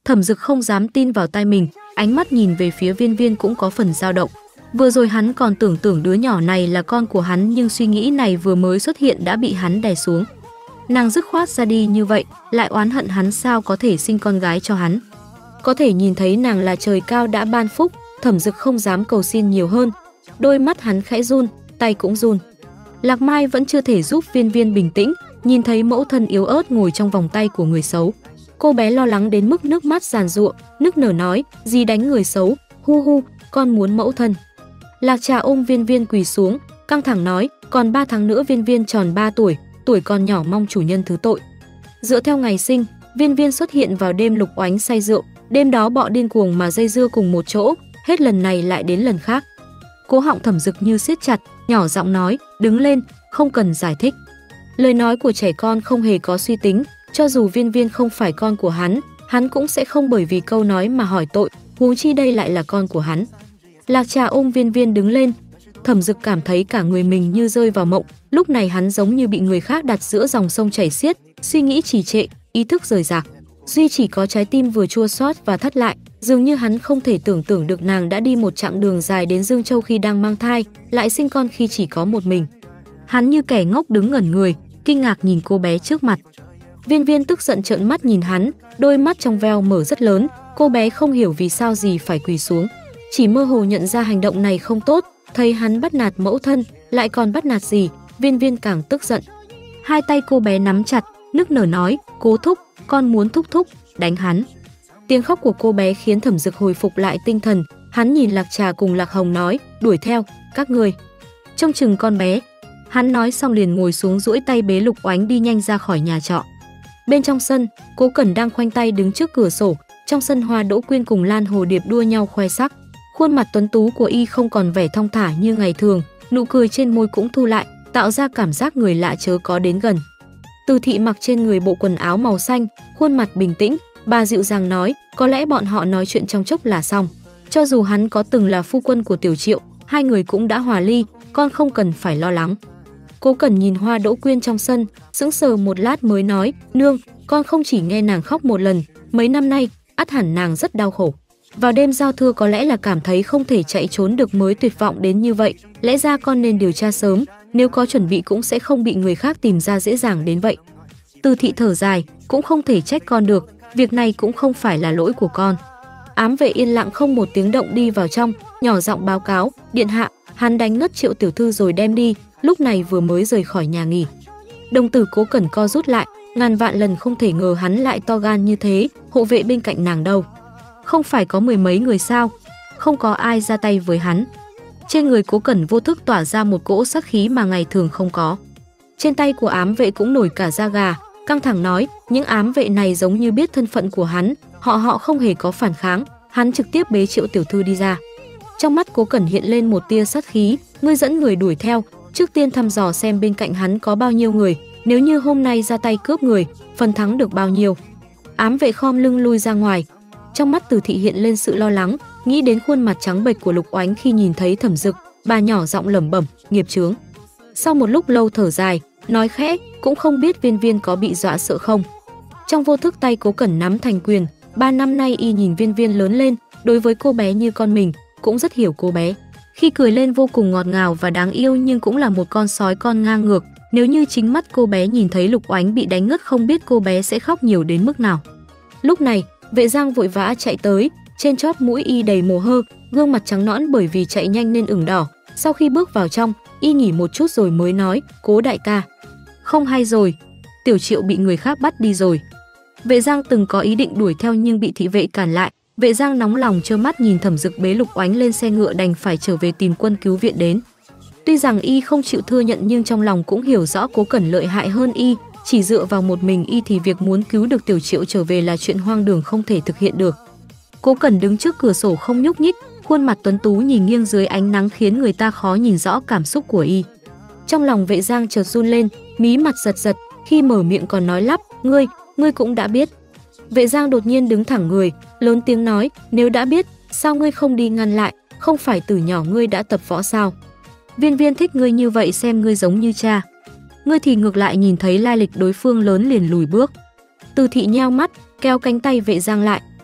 Thẩm Dực không dám tin vào tai mình, ánh mắt nhìn về phía Viên Viên cũng có phần dao động. Vừa rồi hắn còn tưởng đứa nhỏ này là con của hắn, nhưng suy nghĩ này vừa mới xuất hiện đã bị hắn đè xuống. Nàng dứt khoát ra đi như vậy, lại oán hận hắn sao có thể sinh con gái cho hắn. Có thể nhìn thấy nàng là trời cao đã ban phúc, Thẩm Dực không dám cầu xin nhiều hơn. Đôi mắt hắn khẽ run, tay cũng run. Lạc Mai vẫn chưa thể giúp Viên Viên bình tĩnh, nhìn thấy mẫu thân yếu ớt ngồi trong vòng tay của người xấu. Cô bé lo lắng đến mức nước mắt giàn giụa, nức nở nói, dì đánh người xấu, hu hu, con muốn mẫu thân. Lạc Trà ôm Viên Viên quỳ xuống, căng thẳng nói, còn 3 tháng nữa Viên Viên tròn 3 tuổi, tuổi còn nhỏ mong chủ nhân thứ tội. Dựa theo ngày sinh, Viên Viên xuất hiện vào đêm Lục Oánh say rượu, đêm đó bọ điên cuồng mà dây dưa cùng một chỗ, hết lần này lại đến lần khác. Cố họng Thẩm Dực như siết chặt, nhỏ giọng nói, đứng lên, không cần giải thích. Lời nói của trẻ con không hề có suy tính, cho dù Viên Viên không phải con của hắn cũng sẽ không bởi vì câu nói mà hỏi tội, huống chi đây lại là con của hắn. Lạc Trà ôm Viên Viên đứng lên. Thẩm Dực cảm thấy cả người mình như rơi vào mộng, lúc này hắn giống như bị người khác đặt giữa dòng sông chảy xiết, suy nghĩ trì trệ, ý thức rời rạc. Duy chỉ có trái tim vừa chua xót và thắt lại, dường như hắn không thể tưởng tượng được nàng đã đi một chặng đường dài đến Dương Châu khi đang mang thai, lại sinh con khi chỉ có một mình. Hắn như kẻ ngốc đứng ngẩn người, kinh ngạc nhìn cô bé trước mặt. Viên Viên tức giận trợn mắt nhìn hắn, đôi mắt trong veo mở rất lớn, cô bé không hiểu vì sao gì phải quỳ xuống, chỉ mơ hồ nhận ra hành động này không tốt, thấy hắn bắt nạt mẫu thân, lại còn bắt nạt gì, Viên Viên càng tức giận. Hai tay cô bé nắm chặt, nức nở nói, Cố thúc, con muốn thúc thúc, đánh hắn. Tiếng khóc của cô bé khiến Thẩm Dực hồi phục lại tinh thần, hắn nhìn Lạc Trà cùng Lạc Hồng nói, đuổi theo, các người trông chừng con bé. Hắn nói xong liền ngồi xuống duỗi tay bế Lục Oánh đi nhanh ra khỏi nhà trọ. Bên trong sân, Cố Cẩn đang khoanh tay đứng trước cửa sổ, trong sân Hoa Đỗ Quyên cùng Lan Hồ Điệp đua nhau khoe sắc. Khuôn mặt tuấn tú của y không còn vẻ thong thả như ngày thường, nụ cười trên môi cũng thu lại, tạo ra cảm giác người lạ chớ có đến gần. Từ Thị mặc trên người bộ quần áo màu xanh, khuôn mặt bình tĩnh, bà dịu dàng nói, có lẽ bọn họ nói chuyện trong chốc là xong. Cho dù hắn có từng là phu quân của Tiểu Triệu, hai người cũng đã hòa ly, con không cần phải lo lắng. Cố Cẩn nhìn Hoa Đỗ Quyên trong sân, sững sờ một lát mới nói, nương, con không chỉ nghe nàng khóc một lần, mấy năm nay, ắt hẳn nàng rất đau khổ. Vào đêm giao thừa có lẽ là cảm thấy không thể chạy trốn được mới tuyệt vọng đến như vậy, lẽ ra con nên điều tra sớm, nếu có chuẩn bị cũng sẽ không bị người khác tìm ra dễ dàng đến vậy. Từ Thị thở dài, cũng không thể trách con được, việc này cũng không phải là lỗi của con. Ám vệ yên lặng không một tiếng động đi vào trong, nhỏ giọng báo cáo, điện hạ, hắn đánh ngất Triệu tiểu thư rồi đem đi, lúc này vừa mới rời khỏi nhà nghỉ. Đồng tử Cố Cẩn co rút lại, ngàn vạn lần không thể ngờ hắn lại to gan như thế, hộ vệ bên cạnh nàng đâu? Không phải có mười mấy người sao? Không có ai ra tay với hắn. Trên người Cố Cẩn vô thức tỏa ra một cỗ sát khí mà ngày thường không có. Trên tay của ám vệ cũng nổi cả da gà, căng thẳng nói, những ám vệ này giống như biết thân phận của hắn, họ không hề có phản kháng, hắn trực tiếp bế Triệu tiểu thư đi ra. Trong mắt Cố Cẩn hiện lên một tia sát khí, ngươi dẫn người đuổi theo, trước tiên thăm dò xem bên cạnh hắn có bao nhiêu người, nếu như hôm nay ra tay cướp người, phần thắng được bao nhiêu. Ám vệ khom lưng lui ra ngoài. Trong mắt Từ Thị hiện lên sự lo lắng, nghĩ đến khuôn mặt trắng bệch của Lục Oánh khi nhìn thấy Thẩm Dực, bà nhỏ giọng lẩm bẩm, nghiệp chướng. Sau một lúc lâu thở dài, nói khẽ, cũng không biết Viên Viên có bị dọa sợ không. Trong vô thức tay Cố Cẩn nắm thành quyền, 3 năm nay y nhìn Viên Viên lớn lên, đối với cô bé như con mình, cũng rất hiểu cô bé. Khi cười lên vô cùng ngọt ngào và đáng yêu nhưng cũng là một con sói con ngang ngược, nếu như chính mắt cô bé nhìn thấy Lục Oánh bị đánh ngất không biết cô bé sẽ khóc nhiều đến mức nào. Lúc này, Vệ Giang vội vã chạy tới, trên chóp mũi y đầy mồ hơ, gương mặt trắng nõn bởi vì chạy nhanh nên ửng đỏ. Sau khi bước vào trong, y nghỉ một chút rồi mới nói, Cố đại ca, không hay rồi, Tiểu Triệu bị người khác bắt đi rồi. Vệ Giang từng có ý định đuổi theo nhưng bị thị vệ cản lại. Vệ Giang nóng lòng trơ mắt nhìn Thẩm Dực bế Lục Oánh lên xe ngựa đành phải trở về tìm quân cứu viện đến. Tuy rằng y không chịu thừa nhận nhưng trong lòng cũng hiểu rõ Cố Cẩn lợi hại hơn y, chỉ dựa vào một mình y thì việc muốn cứu được Tiểu Triệu trở về là chuyện hoang đường không thể thực hiện được. Cố Cẩn đứng trước cửa sổ không nhúc nhích, khuôn mặt tuấn tú nhìn nghiêng dưới ánh nắng khiến người ta khó nhìn rõ cảm xúc của y. Trong lòng Vệ Giang chợt run lên, mí mặt giật giật, khi mở miệng còn nói lắp, ngươi cũng đã biết. Vệ Giang đột nhiên đứng thẳng người, lớn tiếng nói, nếu đã biết, sao ngươi không đi ngăn lại, không phải từ nhỏ ngươi đã tập võ sao? Viên Viên thích ngươi như vậy xem ngươi giống như cha. Ngươi thì ngược lại nhìn thấy lai lịch đối phương lớn liền lùi bước. Từ Thị nheo mắt, kéo cánh tay Vệ Giang lại,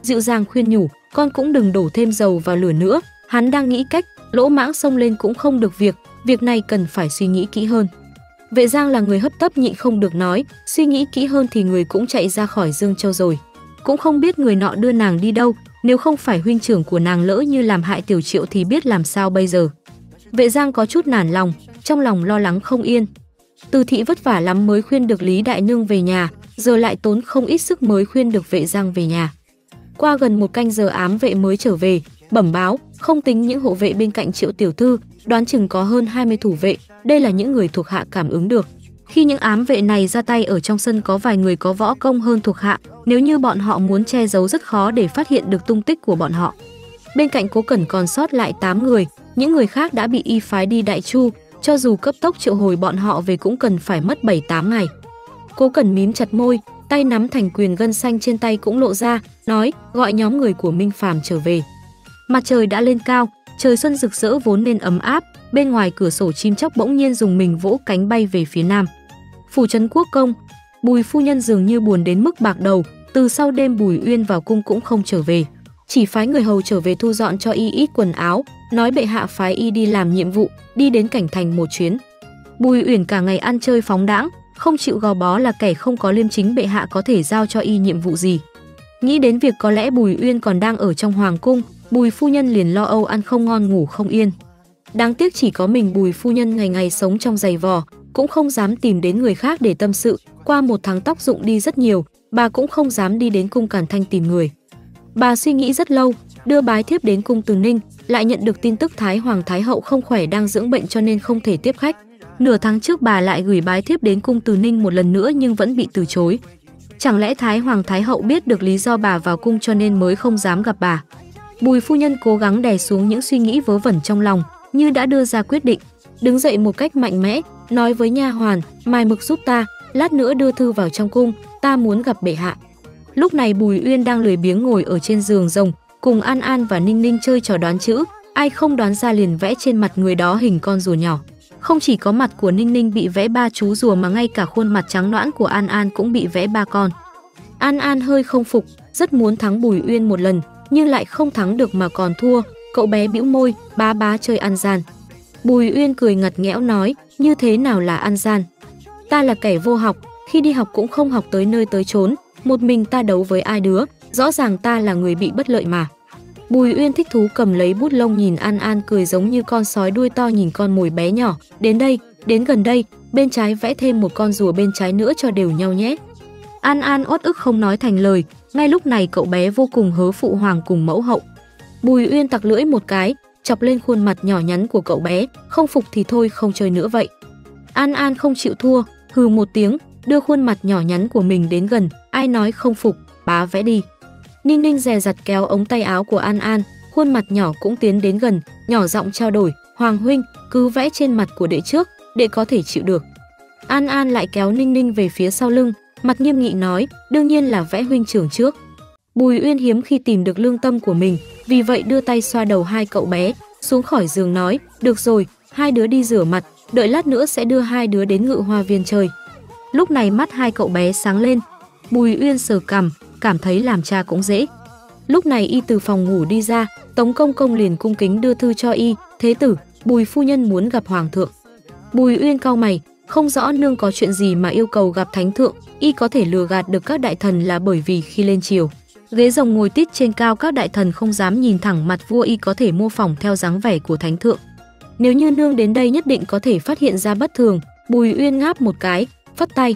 dịu dàng khuyên nhủ, con cũng đừng đổ thêm dầu vào lửa nữa. Hắn đang nghĩ cách, lỗ mãng xông lên cũng không được việc này cần phải suy nghĩ kỹ hơn. Vệ Giang là người hấp tấp nhịn không được nói, suy nghĩ kỹ hơn thì người cũng chạy ra khỏi Dương Châu rồi. Cũng không biết người nọ đưa nàng đi đâu, nếu không phải huynh trưởng của nàng lỡ như làm hại Tiểu Triệu thì biết làm sao bây giờ. Vệ Giang có chút nản lòng, trong lòng lo lắng không yên. Từ Thị vất vả lắm mới khuyên được Lý Đại Nương về nhà, giờ lại tốn không ít sức mới khuyên được Vệ Giang về nhà. Qua gần 1 canh giờ ám vệ mới trở về, bẩm báo, không tính những hộ vệ bên cạnh Triệu tiểu thư, đoán chừng có hơn 20 thủ vệ, đây là những người thuộc hạ cảm ứng được. Khi những ám vệ này ra tay ở trong sân có vài người có võ công hơn thuộc hạ, nếu như bọn họ muốn che giấu rất khó để phát hiện được tung tích của bọn họ. Bên cạnh Cố Cẩn còn sót lại 8 người, những người khác đã bị y phái đi Đại Chu, cho dù cấp tốc triệu hồi bọn họ về cũng cần phải mất 7-8 ngày. Cố Cẩn mím chặt môi, tay nắm thành quyền, gân xanh trên tay cũng lộ ra, nói, gọi nhóm người của Minh Phàm trở về. Mặt trời đã lên cao, trời xuân rực rỡ vốn nên ấm áp, bên ngoài cửa sổ chim chóc bỗng nhiên dùng mình vỗ cánh bay về phía nam. Phủ trấn Quốc công, Bùi phu nhân dường như buồn đến mức bạc đầu, từ sau đêm Bùi Uyên vào cung cũng không trở về, chỉ phái người hầu trở về thu dọn cho y ít quần áo, nói bệ hạ phái y đi làm nhiệm vụ, đi đến Cảnh Thành một chuyến. Bùi Uyển cả ngày ăn chơi phóng đãng, không chịu gò bó là kẻ không có liêm chính, bệ hạ có thể giao cho y nhiệm vụ gì. Nghĩ đến việc có lẽ Bùi Uyên còn đang ở trong hoàng cung, Bùi phu nhân liền lo âu, ăn không ngon ngủ không yên. Đáng tiếc chỉ có mình Bùi phu nhân ngày ngày sống trong giày vò, cũng không dám tìm đến người khác để tâm sự. Qua 1 tháng tóc rụng đi rất nhiều, bà cũng không dám đi đến cung Càn Thanh tìm người. Bà suy nghĩ rất lâu, đưa bái thiếp đến cung Từ Ninh, lại nhận được tin tức Thái Hoàng Thái Hậu không khỏe đang dưỡng bệnh cho nên không thể tiếp khách. Nửa tháng trước bà lại gửi bái thiếp đến cung Từ Ninh một lần nữa nhưng vẫn bị từ chối. Chẳng lẽ Thái Hoàng Thái Hậu biết được lý do bà vào cung cho nên mới không dám gặp bà? Bùi phu nhân cố gắng đè xuống những suy nghĩ vớ vẩn trong lòng, như đã đưa ra quyết định, đứng dậy một cách mạnh mẽ, nói với nha hoàn, mài mực giúp ta, lát nữa đưa thư vào trong cung, ta muốn gặp bệ hạ. Lúc này Bùi Uyên đang lười biếng ngồi ở trên giường rồng, cùng An An và Ninh Ninh chơi trò đoán chữ, ai không đoán ra liền vẽ trên mặt người đó hình con rùa nhỏ. Không chỉ có mặt của Ninh Ninh bị vẽ 3 chú rùa mà ngay cả khuôn mặt trắng nõn của An An cũng bị vẽ 3 con. An An hơi không phục, rất muốn thắng Bùi Uyên một lần, nhưng lại không thắng được mà còn thua. Cậu bé bĩu môi, bá chơi ăn gian. Bùi Uyên cười ngặt nghẽo nói, như thế nào là ăn gian? Ta là kẻ vô học, khi đi học cũng không học tới nơi tới chốn, một mình ta đấu với ai đứa, rõ ràng ta là người bị bất lợi mà. Bùi Uyên thích thú cầm lấy bút lông nhìn An An cười giống như con sói đuôi to nhìn con mồi bé nhỏ, đến đây, đến gần đây, bên trái vẽ thêm một con rùa bên trái nữa cho đều nhau nhé. An An uất ức không nói thành lời, ngay lúc này cậu bé vô cùng hớ phụ hoàng cùng mẫu hậu. Bùi Uyên tặc lưỡi một cái, chọc lên khuôn mặt nhỏ nhắn của cậu bé, không phục thì thôi không chơi nữa vậy. An An không chịu thua, hừ một tiếng, đưa khuôn mặt nhỏ nhắn của mình đến gần, ai nói không phục, bá vẽ đi. Ninh Ninh dè dặt kéo ống tay áo của An An, khuôn mặt nhỏ cũng tiến đến gần, nhỏ giọng trao đổi, Hoàng huynh, cứ vẽ trên mặt của đệ trước, đệ có thể chịu được. An An lại kéo Ninh Ninh về phía sau lưng, mặt nghiêm nghị nói, đương nhiên là vẽ huynh trưởng trước. Bùi Uyên hiếm khi tìm được lương tâm của mình, vì vậy đưa tay xoa đầu hai cậu bé, xuống khỏi giường nói, được rồi, hai đứa đi rửa mặt, đợi lát nữa sẽ đưa hai đứa đến Ngự Hoa Viên chơi. Lúc này mắt hai cậu bé sáng lên, Bùi Uyên sờ cằm, cảm thấy làm cha cũng dễ. Lúc này y từ phòng ngủ đi ra, Tống Công Công liền cung kính đưa thư cho y, thế tử, Bùi phu nhân muốn gặp hoàng thượng. Bùi Uyên cau mày, không rõ nương có chuyện gì mà yêu cầu gặp thánh thượng, y có thể lừa gạt được các đại thần là bởi vì khi lên triều, ghế rồng ngồi tít trên cao các đại thần không dám nhìn thẳng mặt vua, y có thể mô phỏng theo dáng vẻ của thánh thượng. Nếu như nương đến đây nhất định có thể phát hiện ra bất thường. Bùi Uyên ngáp một cái, phất tay,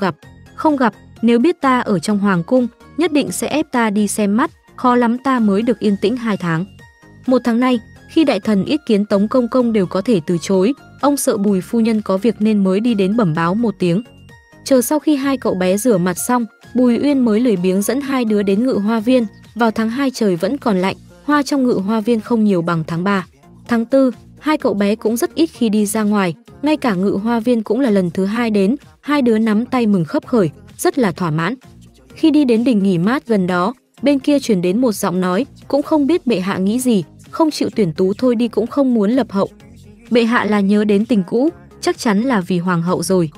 không gặp, nếu biết ta ở trong hoàng cung, nhất định sẽ ép ta đi xem mắt, khó lắm ta mới được yên tĩnh 2 tháng. 1 tháng nay, khi đại thần yết kiến Tống Công Công đều có thể từ chối, ông sợ Bùi phu nhân có việc nên mới đi đến bẩm báo một tiếng. Chờ sau khi hai cậu bé rửa mặt xong, Bùi Uyên mới lười biếng dẫn hai đứa đến Ngự Hoa Viên. Vào tháng 2 trời vẫn còn lạnh, hoa trong Ngự Hoa Viên không nhiều bằng tháng 3. Tháng 4, hai cậu bé cũng rất ít khi đi ra ngoài, ngay cả Ngự Hoa Viên cũng là lần thứ 2 đến, hai đứa nắm tay mừng khấp khởi, rất là thỏa mãn. Khi đi đến đình nghỉ mát gần đó, bên kia truyền đến một giọng nói, cũng không biết bệ hạ nghĩ gì, không chịu tuyển tú thôi đi cũng không muốn lập hậu. Bệ hạ là nhớ đến tình cũ, chắc chắn là vì hoàng hậu rồi.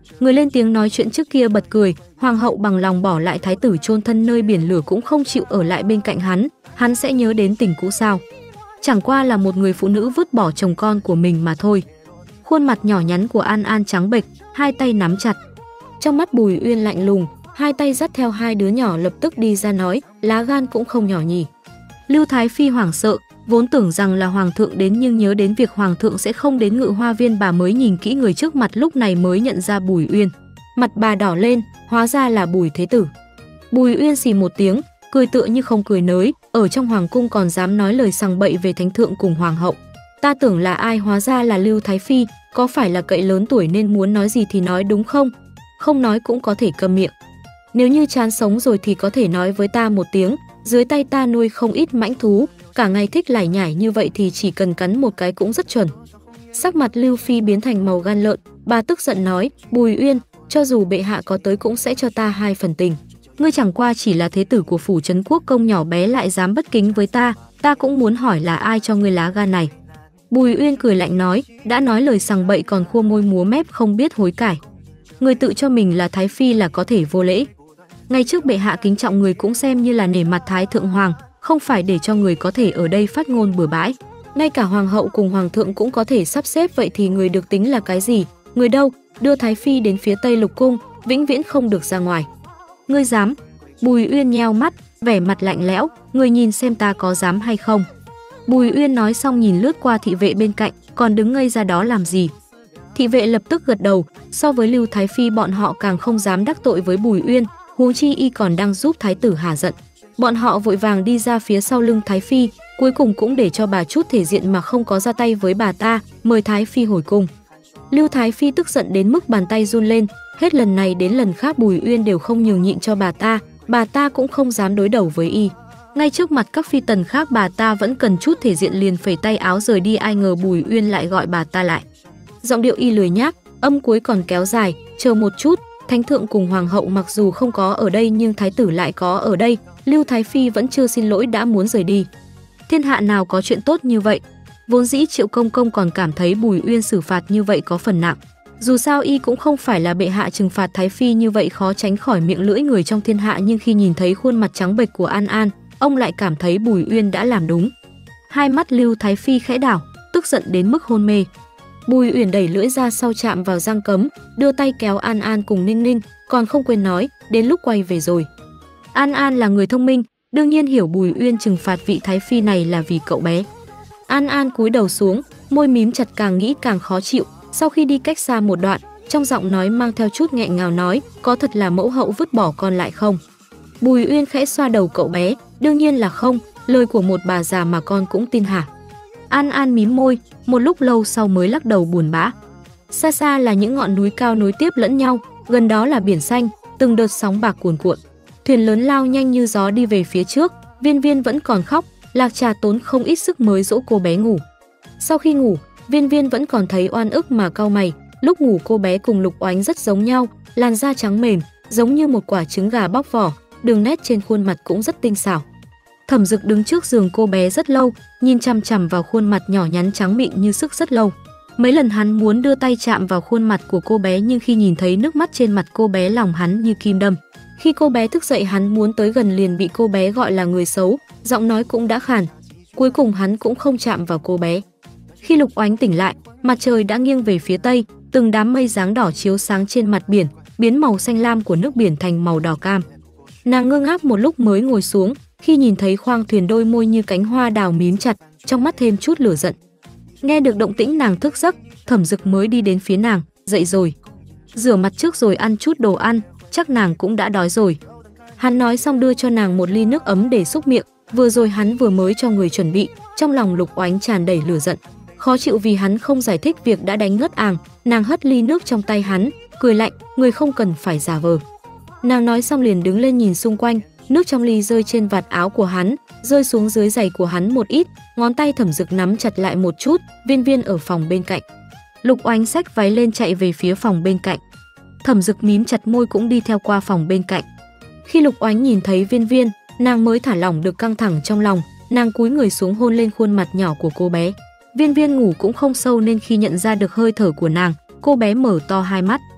Người lên tiếng nói chuyện trước kia bật cười, hoàng hậu bằng lòng bỏ lại thái tử chôn thân nơi biển lửa cũng không chịu ở lại bên cạnh hắn sẽ nhớ đến tình cũ sao? Chẳng qua là một người phụ nữ vứt bỏ chồng con của mình mà thôi. Khuôn mặt nhỏ nhắn của An An trắng bệch, hai tay nắm chặt. Trong mắt Bùi Uyên lạnh lùng, hai tay dắt theo hai đứa nhỏ lập tức đi ra nói, lá gan cũng không nhỏ nhỉ. Lưu Thái Phi hoảng sợ, vốn tưởng rằng là hoàng thượng đến nhưng nhớ đến việc hoàng thượng sẽ không đến Ngự Hoa Viên, bà mới nhìn kỹ người trước mặt, lúc này mới nhận ra Bùi Uyên. Mặt bà đỏ lên, hóa ra là Bùi Thế Tử. Bùi Uyên xì một tiếng, cười tựa như không cười nới, ở trong hoàng cung còn dám nói lời sằng bậy về thánh thượng cùng hoàng hậu. Ta tưởng là ai, hóa ra là Lưu Thái Phi, có phải là cậy lớn tuổi nên muốn nói gì thì nói đúng không? Không nói cũng có thể câm miệng. Nếu như chán sống rồi thì có thể nói với ta một tiếng, dưới tay ta nuôi không ít mãnh thú, cả ngày thích lải nhải như vậy thì chỉ cần cắn một cái cũng rất chuẩn. Sắc mặt Lưu Phi biến thành màu gan lợn, bà tức giận nói, Bùi Uyên, cho dù bệ hạ có tới cũng sẽ cho ta 2 phần tình. Ngươi chẳng qua chỉ là thế tử của phủ trấn quốc công nhỏ bé lại dám bất kính với ta cũng muốn hỏi là ai cho ngươi lá gan này. Bùi Uyên cười lạnh nói, đã nói lời sằng bậy còn khua môi múa mép không biết hối cải. Người tự cho mình là thái phi là có thể vô lễ. Ngày trước bệ hạ kính trọng người cũng xem như là nể mặt thái thượng hoàng, không phải để cho người có thể ở đây phát ngôn bừa bãi. Ngay cả hoàng hậu cùng hoàng thượng cũng có thể sắp xếp, vậy thì người được tính là cái gì? Người đâu? Đưa thái phi đến phía Tây Lục cung, vĩnh viễn không được ra ngoài. Ngươi dám? Bùi Uyên nheo mắt, vẻ mặt lạnh lẽo, người nhìn xem ta có dám hay không. Bùi Uyên nói xong nhìn lướt qua thị vệ bên cạnh, còn đứng ngây ra đó làm gì? Thị vệ lập tức gật đầu, so với Lưu Thái Phi bọn họ càng không dám đắc tội với Bùi Uyên, huống chi y còn đang giúp thái tử hà giận. Bọn họ vội vàng đi ra phía sau lưng Thái Phi, cuối cùng cũng để cho bà chút thể diện mà không có ra tay với bà ta, mời Thái Phi hồi cung. Lưu Thái Phi tức giận đến mức bàn tay run lên, hết lần này đến lần khác Bùi Uyên đều không nhường nhịn cho bà ta cũng không dám đối đầu với y. Ngay trước mặt các phi tần khác bà ta vẫn cần chút thể diện, liền phẩy tay áo rời đi, ai ngờ Bùi Uyên lại gọi bà ta lại. Giọng điệu y lười nhác, âm cuối còn kéo dài, chờ một chút, thánh thượng cùng hoàng hậu mặc dù không có ở đây nhưng thái tử lại có ở đây. Lưu Thái Phi vẫn chưa xin lỗi đã muốn rời đi. Thiên hạ nào có chuyện tốt như vậy? Vốn dĩ Triệu Công Công còn cảm thấy Bùi Uyên xử phạt như vậy có phần nặng. Dù sao y cũng không phải là bệ hạ trừng phạt Thái Phi như vậy khó tránh khỏi miệng lưỡi người trong thiên hạ, nhưng khi nhìn thấy khuôn mặt trắng bệch của An An, ông lại cảm thấy Bùi Uyên đã làm đúng. Hai mắt Lưu Thái Phi khẽ đảo, tức giận đến mức hôn mê. Bùi Uyên đẩy lưỡi ra sau chạm vào răng cấm, đưa tay kéo An An cùng Ninh Ninh, còn không quên nói, đến lúc quay về rồi. An An là người thông minh, đương nhiên hiểu Bùi Uyên trừng phạt vị Thái Phi này là vì cậu bé. An An cúi đầu xuống, môi mím chặt, càng nghĩ càng khó chịu. Sau khi đi cách xa một đoạn, trong giọng nói mang theo chút nghẹn ngào nói, có thật là mẫu hậu vứt bỏ con lại không? Bùi Uyên khẽ xoa đầu cậu bé, đương nhiên là không, lời của một bà già mà con cũng tin hả? An An mím môi, một lúc lâu sau mới lắc đầu buồn bã. Xa xa là những ngọn núi cao nối tiếp lẫn nhau, gần đó là biển xanh, từng đợt sóng bạc cuồn cuộn. Thuyền lớn lao nhanh như gió đi về phía trước, Viên Viên vẫn còn khóc, Lạc Trà tốn không ít sức mới dỗ cô bé ngủ. Sau khi ngủ, Viên Viên vẫn còn thấy oan ức mà cau mày, lúc ngủ cô bé cùng Lục Oánh rất giống nhau, làn da trắng mềm, giống như một quả trứng gà bóc vỏ, đường nét trên khuôn mặt cũng rất tinh xảo. Thẩm Dực đứng trước giường cô bé rất lâu, nhìn chằm chằm vào khuôn mặt nhỏ nhắn trắng mịn như sức rất lâu. Mấy lần hắn muốn đưa tay chạm vào khuôn mặt của cô bé nhưng khi nhìn thấy nước mắt trên mặt cô bé, lòng hắn như kim đâm. Khi cô bé thức dậy hắn muốn tới gần liền bị cô bé gọi là người xấu, giọng nói cũng đã khàn. Cuối cùng hắn cũng không chạm vào cô bé. Khi Lục Oánh tỉnh lại, mặt trời đã nghiêng về phía tây, từng đám mây dáng đỏ chiếu sáng trên mặt biển, biến màu xanh lam của nước biển thành màu đỏ cam. Nàng ngơ ngác một lúc mới ngồi xuống, khi nhìn thấy khoang thuyền đôi môi như cánh hoa đào mím chặt, trong mắt thêm chút lửa giận. Nghe được động tĩnh nàng thức giấc, Thẩm Dực mới đi đến phía nàng, dậy rồi. Rửa mặt trước rồi ăn chút đồ ăn, chắc nàng cũng đã đói rồi. Hắn nói xong đưa cho nàng một ly nước ấm để xúc miệng, vừa rồi hắn vừa mới cho người chuẩn bị. Trong lòng Lục Oánh tràn đầy lửa giận, khó chịu vì hắn không giải thích việc đã đánh ngất àng. Nàng hất ly nước trong tay hắn, cười lạnh, người không cần phải giả vờ. Nàng nói xong liền đứng lên nhìn xung quanh, nước trong ly rơi trên vạt áo của hắn, rơi xuống dưới giày của hắn một ít, ngón tay Thẩm Dực nắm chặt lại một chút. Viên Viên ở phòng bên cạnh. Lục Oánh xách váy lên chạy về phía phòng bên cạnh. Thẩm Dực mím chặt môi cũng đi theo qua phòng bên cạnh. Khi Lục Oánh nhìn thấy Viên Viên, nàng mới thả lỏng được căng thẳng trong lòng, nàng cúi người xuống hôn lên khuôn mặt nhỏ của cô bé. Viên Viên ngủ cũng không sâu nên khi nhận ra được hơi thở của nàng, cô bé mở to hai mắt.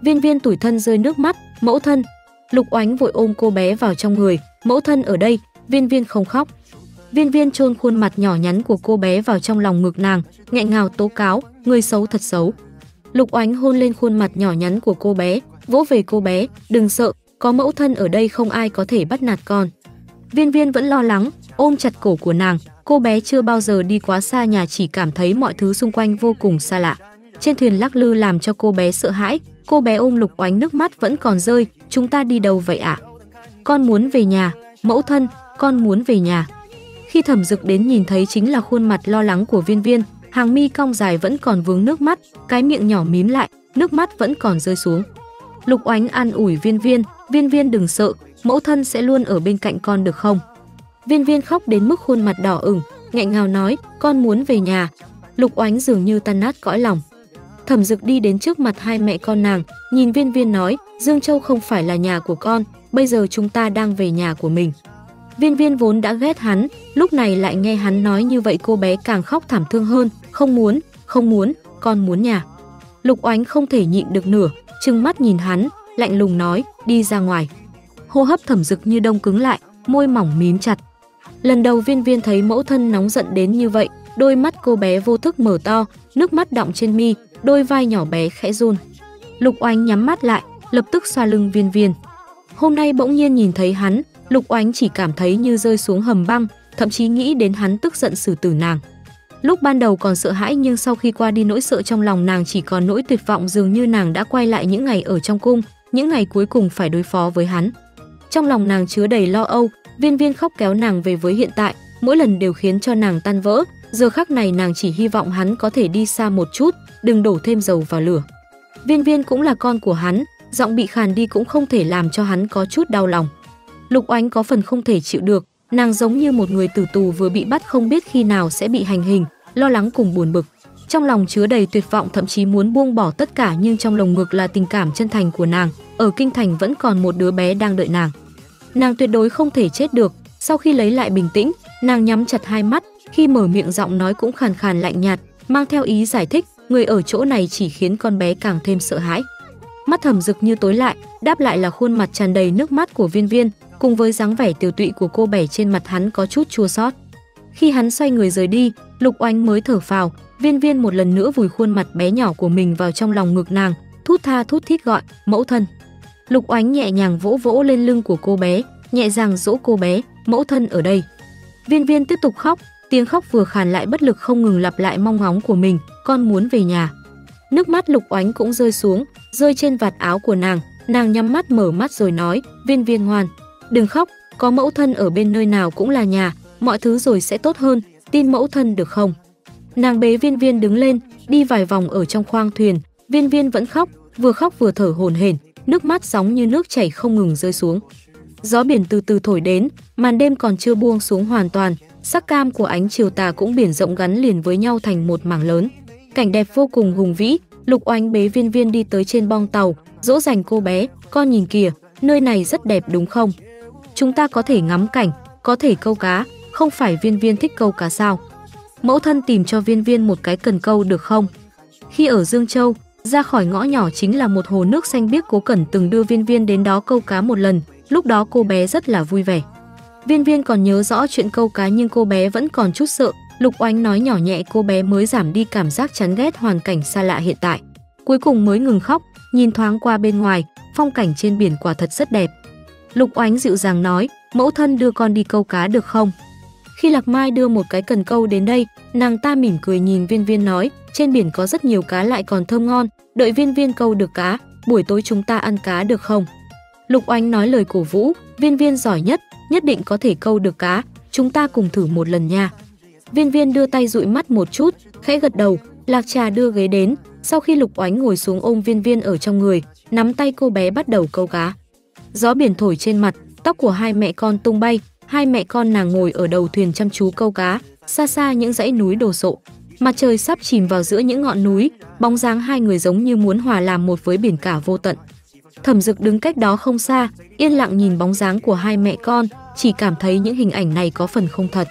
Viên Viên tủi thân rơi nước mắt, mẫu thân. Lục Oánh vội ôm cô bé vào trong người, mẫu thân ở đây. Viên Viên không khóc. Viên Viên chôn khuôn mặt nhỏ nhắn của cô bé vào trong lòng ngực nàng, nghẹn ngào tố cáo, người xấu thật xấu. Lục Oánh hôn lên khuôn mặt nhỏ nhắn của cô bé, vỗ về cô bé, đừng sợ, có mẫu thân ở đây không ai có thể bắt nạt con. Viên Viên vẫn lo lắng, ôm chặt cổ của nàng, cô bé chưa bao giờ đi quá xa nhà, chỉ cảm thấy mọi thứ xung quanh vô cùng xa lạ. Trên thuyền lắc lư làm cho cô bé sợ hãi, cô bé ôm Lục Oánh nước mắt vẫn còn rơi, chúng ta đi đâu vậy ạ? Con muốn về nhà, mẫu thân, con muốn về nhà. Khi Thẩm Dực đến nhìn thấy chính là khuôn mặt lo lắng của Viên Viên, hàng mi cong dài vẫn còn vướng nước mắt, cái miệng nhỏ mím lại, nước mắt vẫn còn rơi xuống. Lục Oánh an ủi Viên Viên, Viên Viên đừng sợ, mẫu thân sẽ luôn ở bên cạnh con được không? Viên Viên khóc đến mức khuôn mặt đỏ ửng, nghẹn ngào nói, con muốn về nhà. Lục Oánh dường như tan nát cõi lòng. Thẩm Dực đi đến trước mặt hai mẹ con nàng, nhìn Viên Viên nói, Dương Châu không phải là nhà của con, bây giờ chúng ta đang về nhà của mình. Viên Viên vốn đã ghét hắn, lúc này lại nghe hắn nói như vậy cô bé càng khóc thảm thương hơn, không muốn, con muốn nhà. Lục Oánh không thể nhịn được nữa, trừng mắt nhìn hắn, lạnh lùng nói, đi ra ngoài. Hô hấp Thẩm Dực như đông cứng lại, môi mỏng mím chặt. Lần đầu Viên Viên thấy mẫu thân nóng giận đến như vậy, đôi mắt cô bé vô thức mở to, nước mắt đọng trên mi, đôi vai nhỏ bé khẽ run. Lục Oánh nhắm mắt lại, lập tức xoa lưng Viên Viên. Hôm nay bỗng nhiên nhìn thấy hắn, Lục Oánh chỉ cảm thấy như rơi xuống hầm băng, thậm chí nghĩ đến hắn tức giận xử tử nàng. Lúc ban đầu còn sợ hãi nhưng sau khi qua đi nỗi sợ trong lòng nàng chỉ còn nỗi tuyệt vọng, dường như nàng đã quay lại những ngày ở trong cung, những ngày cuối cùng phải đối phó với hắn. Trong lòng nàng chứa đầy lo âu, Viên Viên khóc kéo nàng về với hiện tại, mỗi lần đều khiến cho nàng tan vỡ. Giờ khắc này nàng chỉ hy vọng hắn có thể đi xa một chút, đừng đổ thêm dầu vào lửa. Viên Viên cũng là con của hắn, giọng bị khàn đi cũng không thể làm cho hắn có chút đau lòng. Lục Oánh có phần không thể chịu được, nàng giống như một người tử tù vừa bị bắt không biết khi nào sẽ bị hành hình, lo lắng cùng buồn bực. Trong lòng chứa đầy tuyệt vọng, thậm chí muốn buông bỏ tất cả, nhưng trong lồng ngực là tình cảm chân thành của nàng. Ở kinh thành vẫn còn một đứa bé đang đợi nàng. Nàng tuyệt đối không thể chết được. Sau khi lấy lại bình tĩnh, nàng nhắm chặt hai mắt, khi mở miệng giọng nói cũng khàn khàn lạnh nhạt, mang theo ý giải thích, người ở chỗ này chỉ khiến con bé càng thêm sợ hãi. Mắt Thẩm Dực như tối lại, đáp lại là khuôn mặt tràn đầy nước mắt của Viên Viên, cùng với dáng vẻ tiều tụy của cô bé trên mặt hắn có chút chua xót. Khi hắn xoay người rời đi, Lục Oánh mới thở phào. Viên Viên một lần nữa vùi khuôn mặt bé nhỏ của mình vào trong lòng ngực nàng, thút tha thút thít gọi, mẫu thân. Lục Oánh nhẹ nhàng vỗ vỗ lên lưng của cô bé, nhẹ nhàng dỗ cô bé, mẫu thân ở đây. Viên Viên tiếp tục khóc, tiếng khóc vừa khàn lại bất lực không ngừng lặp lại mong ngóng của mình, con muốn về nhà. Nước mắt Lục Oánh cũng rơi xuống, rơi trên vạt áo của nàng nhắm mắt mở mắt rồi nói, Viên Viên ngoan, đừng khóc, có mẫu thân ở bên nơi nào cũng là nhà, mọi thứ rồi sẽ tốt hơn, tin mẫu thân được không? Nàng bế Viên Viên đứng lên, đi vài vòng ở trong khoang thuyền, Viên Viên vẫn khóc vừa thở hổn hển, nước mắt giống như nước chảy không ngừng rơi xuống. Gió biển từ từ thổi đến, màn đêm còn chưa buông xuống hoàn toàn, sắc cam của ánh chiều tà cũng biển rộng gắn liền với nhau thành một mảng lớn. Cảnh đẹp vô cùng hùng vĩ. Lục Oánh bế Viên Viên đi tới trên bong tàu, dỗ dành cô bé, con nhìn kìa, nơi này rất đẹp đúng không? Chúng ta có thể ngắm cảnh, có thể câu cá, không phải Viên Viên thích câu cá sao? Mẫu thân tìm cho Viên Viên một cái cần câu được không? Khi ở Dương Châu, ra khỏi ngõ nhỏ chính là một hồ nước xanh biếc, Cố Cẩn từng đưa Viên Viên đến đó câu cá một lần, lúc đó cô bé rất là vui vẻ. Viên Viên còn nhớ rõ chuyện câu cá nhưng cô bé vẫn còn chút sợ. Lục Oánh nói nhỏ nhẹ cô bé mới giảm đi cảm giác chán ghét hoàn cảnh xa lạ hiện tại. Cuối cùng mới ngừng khóc, nhìn thoáng qua bên ngoài, phong cảnh trên biển quả thật rất đẹp. Lục Oánh dịu dàng nói, mẫu thân đưa con đi câu cá được không? Khi Lạc Mai đưa một cái cần câu đến đây, nàng ta mỉm cười nhìn Viên Viên nói, trên biển có rất nhiều cá lại còn thơm ngon, đợi Viên Viên câu được cá, buổi tối chúng ta ăn cá được không? Lục Oánh nói lời cổ vũ, Viên Viên giỏi nhất định có thể câu được cá, chúng ta cùng thử một lần nha. Viên Viên đưa tay dụi mắt một chút, khẽ gật đầu. Lạc Trà đưa ghế đến, sau khi Lục Oánh ngồi xuống ôm Viên Viên ở trong người, nắm tay cô bé bắt đầu câu cá. Gió biển thổi trên mặt, tóc của hai mẹ con tung bay, hai mẹ con nàng ngồi ở đầu thuyền chăm chú câu cá, xa xa những dãy núi đồ sộ. Mặt trời sắp chìm vào giữa những ngọn núi, bóng dáng hai người giống như muốn hòa làm một với biển cả vô tận. Thẩm Dực đứng cách đó không xa, yên lặng nhìn bóng dáng của hai mẹ con, chỉ cảm thấy những hình ảnh này có phần không thật.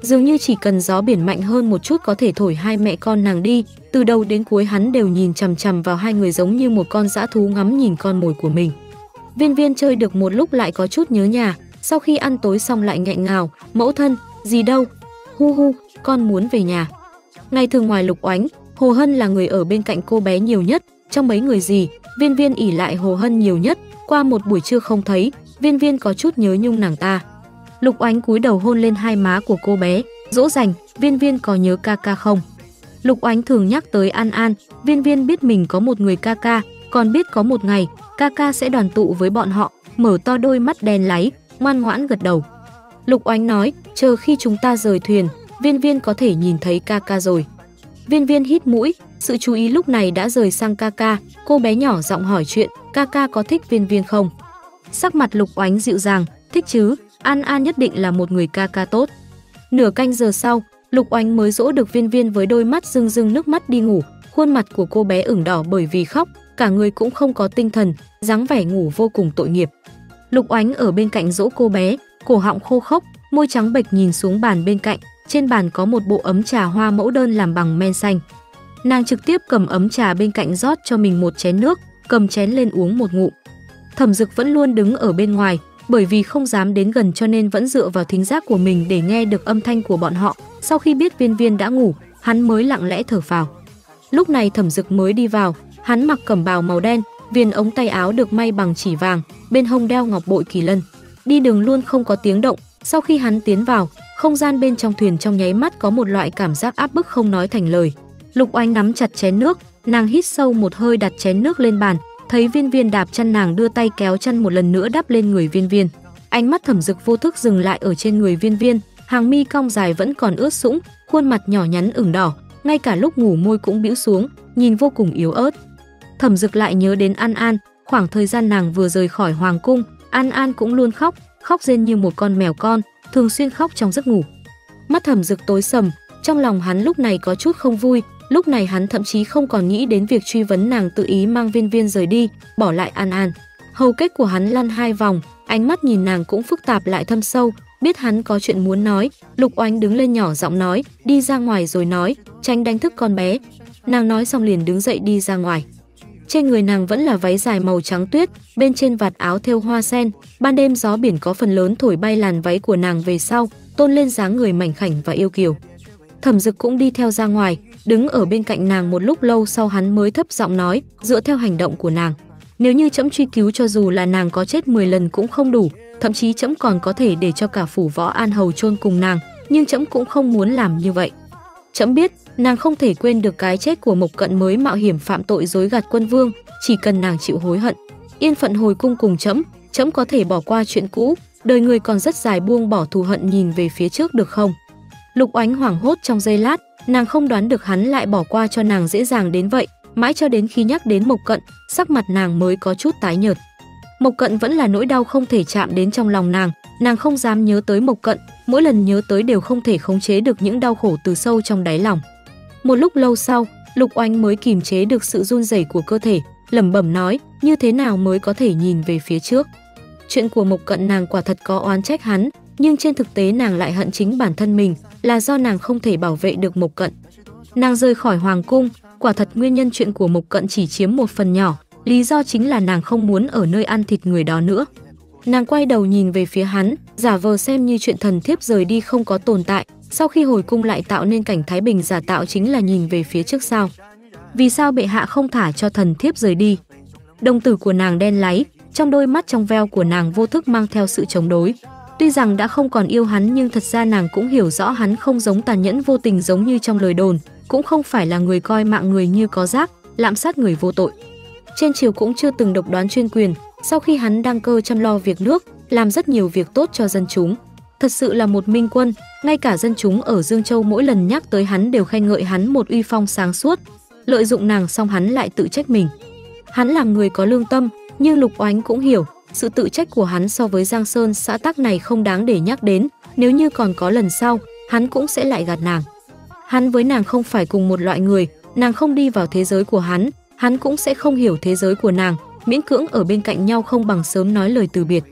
Dường như chỉ cần gió biển mạnh hơn một chút có thể thổi hai mẹ con nàng đi. Từ đầu đến cuối hắn đều nhìn chằm chằm vào hai người giống như một con dã thú ngắm nhìn con mồi của mình. Viên Viên chơi được một lúc lại có chút nhớ nhà, sau khi ăn tối xong lại nghẹn ngào, mẫu thân, gì đâu, hu hu, con muốn về nhà. Ngày thường ngoài Lục Oánh, Hồ Hân là người ở bên cạnh cô bé nhiều nhất, trong mấy người gì, Viên Viên ỷ lại Hồ Hân nhiều nhất, qua một buổi trưa không thấy, Viên Viên có chút nhớ nhung nàng ta. Lục Oánh cúi đầu hôn lên hai má của cô bé, dỗ dành, Viên Viên có nhớ ca ca không? Lục Oánh thường nhắc tới An An, Viên Viên biết mình có một người ca ca, còn biết có một ngày, ca ca sẽ đoàn tụ với bọn họ, mở to đôi mắt đen láy, ngoan ngoãn gật đầu. Lục Oánh nói, chờ khi chúng ta rời thuyền, Viên Viên có thể nhìn thấy ca ca rồi. Viên Viên hít mũi, sự chú ý lúc này đã rời sang ca ca, cô bé nhỏ giọng hỏi chuyện, ca ca có thích Viên Viên không? Sắc mặt Lục Oánh dịu dàng, thích chứ, An An nhất định là một người ca ca tốt. Nửa canh giờ sau, Lục Oánh mới dỗ được Viên Viên với đôi mắt rưng rưng nước mắt đi ngủ, khuôn mặt của cô bé ửng đỏ bởi vì khóc, cả người cũng không có tinh thần, dáng vẻ ngủ vô cùng tội nghiệp. Lục Oánh ở bên cạnh dỗ cô bé, cổ họng khô khốc, môi trắng bệch nhìn xuống bàn bên cạnh, trên bàn có một bộ ấm trà hoa mẫu đơn làm bằng men xanh. Nàng trực tiếp cầm ấm trà bên cạnh rót cho mình một chén nước, cầm chén lên uống một ngụm. Thẩm Dực vẫn luôn đứng ở bên ngoài, bởi vì không dám đến gần cho nên vẫn dựa vào thính giác của mình để nghe được âm thanh của bọn họ. Sau khi biết Viên Viên đã ngủ, hắn mới lặng lẽ thở phào. Lúc này Thẩm Dực mới đi vào, hắn mặc cẩm bào màu đen, viền ống tay áo được may bằng chỉ vàng, bên hông đeo ngọc bội kỳ lân. Đi đường luôn không có tiếng động, sau khi hắn tiến vào, không gian bên trong thuyền trong nháy mắt có một loại cảm giác áp bức không nói thành lời. Lục Oánh nắm chặt chén nước, nàng hít sâu một hơi đặt chén nước lên bàn, thấy Viên Viên đạp chân nàng đưa tay kéo chân một lần nữa đắp lên người Viên Viên. Ánh mắt Thẩm Dực vô thức dừng lại ở trên người Viên Viên, hàng mi cong dài vẫn còn ướt sũng, khuôn mặt nhỏ nhắn ửng đỏ, ngay cả lúc ngủ môi cũng bĩu xuống, nhìn vô cùng yếu ớt. Thẩm Dực lại nhớ đến An An, khoảng thời gian nàng vừa rời khỏi hoàng cung, An An cũng luôn khóc, khóc rên như một con mèo con, thường xuyên khóc trong giấc ngủ. Mắt Thẩm Dực tối sầm, trong lòng hắn lúc này có chút không vui, lúc này hắn thậm chí không còn nghĩ đến việc truy vấn nàng tự ý mang Viên Viên rời đi, bỏ lại An An. Hầu kết của hắn lăn hai vòng, ánh mắt nhìn nàng cũng phức tạp lại thâm sâu, biết hắn có chuyện muốn nói. Lục Oánh đứng lên nhỏ giọng nói, đi ra ngoài rồi nói, tránh đánh thức con bé. Nàng nói xong liền đứng dậy đi ra ngoài. Trên người nàng vẫn là váy dài màu trắng tuyết, bên trên vạt áo thêu hoa sen, ban đêm gió biển có phần lớn thổi bay làn váy của nàng về sau, tôn lên dáng người mảnh khảnh và yêu kiều. Thẩm Dực cũng đi theo ra ngoài, đứng ở bên cạnh nàng một lúc lâu sau hắn mới thấp giọng nói, dựa theo hành động của nàng, nếu như trẫm truy cứu cho dù là nàng có chết 10 lần cũng không đủ, thậm chí trẫm còn có thể để cho cả phủ Võ An Hầu chôn cùng nàng, nhưng trẫm cũng không muốn làm như vậy. Trẫm biết, nàng không thể quên được cái chết của Mộc Cận mới mạo hiểm phạm tội dối gạt quân vương, chỉ cần nàng chịu hối hận, yên phận hồi cung cùng trẫm, trẫm có thể bỏ qua chuyện cũ, đời người còn rất dài, buông bỏ thù hận nhìn về phía trước được không? Lục Oánh hoảng hốt trong giây lát, nàng không đoán được hắn lại bỏ qua cho nàng dễ dàng đến vậy, mãi cho đến khi nhắc đến Mộc Cận, sắc mặt nàng mới có chút tái nhợt. Mộc Cận vẫn là nỗi đau không thể chạm đến trong lòng nàng không dám nhớ tới Mộc Cận, mỗi lần nhớ tới đều không thể khống chế được những đau khổ từ sâu trong đáy lòng. Một lúc lâu sau, Lục Oánh mới kìm chế được sự run rẩy của cơ thể, lẩm bẩm nói, như thế nào mới có thể nhìn về phía trước. Chuyện của Mộc Cận nàng quả thật có oán trách hắn, nhưng trên thực tế nàng lại hận chính bản thân mình, là do nàng không thể bảo vệ được Mộc Cận. Nàng rời khỏi hoàng cung, quả thật nguyên nhân chuyện của Mộc Cận chỉ chiếm một phần nhỏ, lý do chính là nàng không muốn ở nơi ăn thịt người đó nữa. Nàng quay đầu nhìn về phía hắn, giả vờ xem như chuyện thần thiếp rời đi không có tồn tại, sau khi hồi cung lại tạo nên cảnh thái bình giả tạo chính là nhìn về phía trước sao. Vì sao bệ hạ không thả cho thần thiếp rời đi? Đồng tử của nàng đen láy, trong đôi mắt trong veo của nàng vô thức mang theo sự chống đối. Tuy rằng đã không còn yêu hắn nhưng thật ra nàng cũng hiểu rõ hắn không giống tàn nhẫn vô tình giống như trong lời đồn, cũng không phải là người coi mạng người như có rác, lạm sát người vô tội. Trên triều cũng chưa từng độc đoán chuyên quyền, sau khi hắn đăng cơ chăm lo việc nước, làm rất nhiều việc tốt cho dân chúng. Thật sự là một minh quân, ngay cả dân chúng ở Dương Châu mỗi lần nhắc tới hắn đều khen ngợi hắn một uy phong sáng suốt. Lợi dụng nàng xong hắn lại tự trách mình. Hắn là người có lương tâm, nhưng Lục Oánh cũng hiểu, sự tự trách của hắn so với Giang Sơn xã tắc này không đáng để nhắc đến, nếu như còn có lần sau, hắn cũng sẽ lại gạt nàng. Hắn với nàng không phải cùng một loại người, nàng không đi vào thế giới của hắn cũng sẽ không hiểu thế giới của nàng, miễn cưỡng ở bên cạnh nhau không bằng sớm nói lời từ biệt.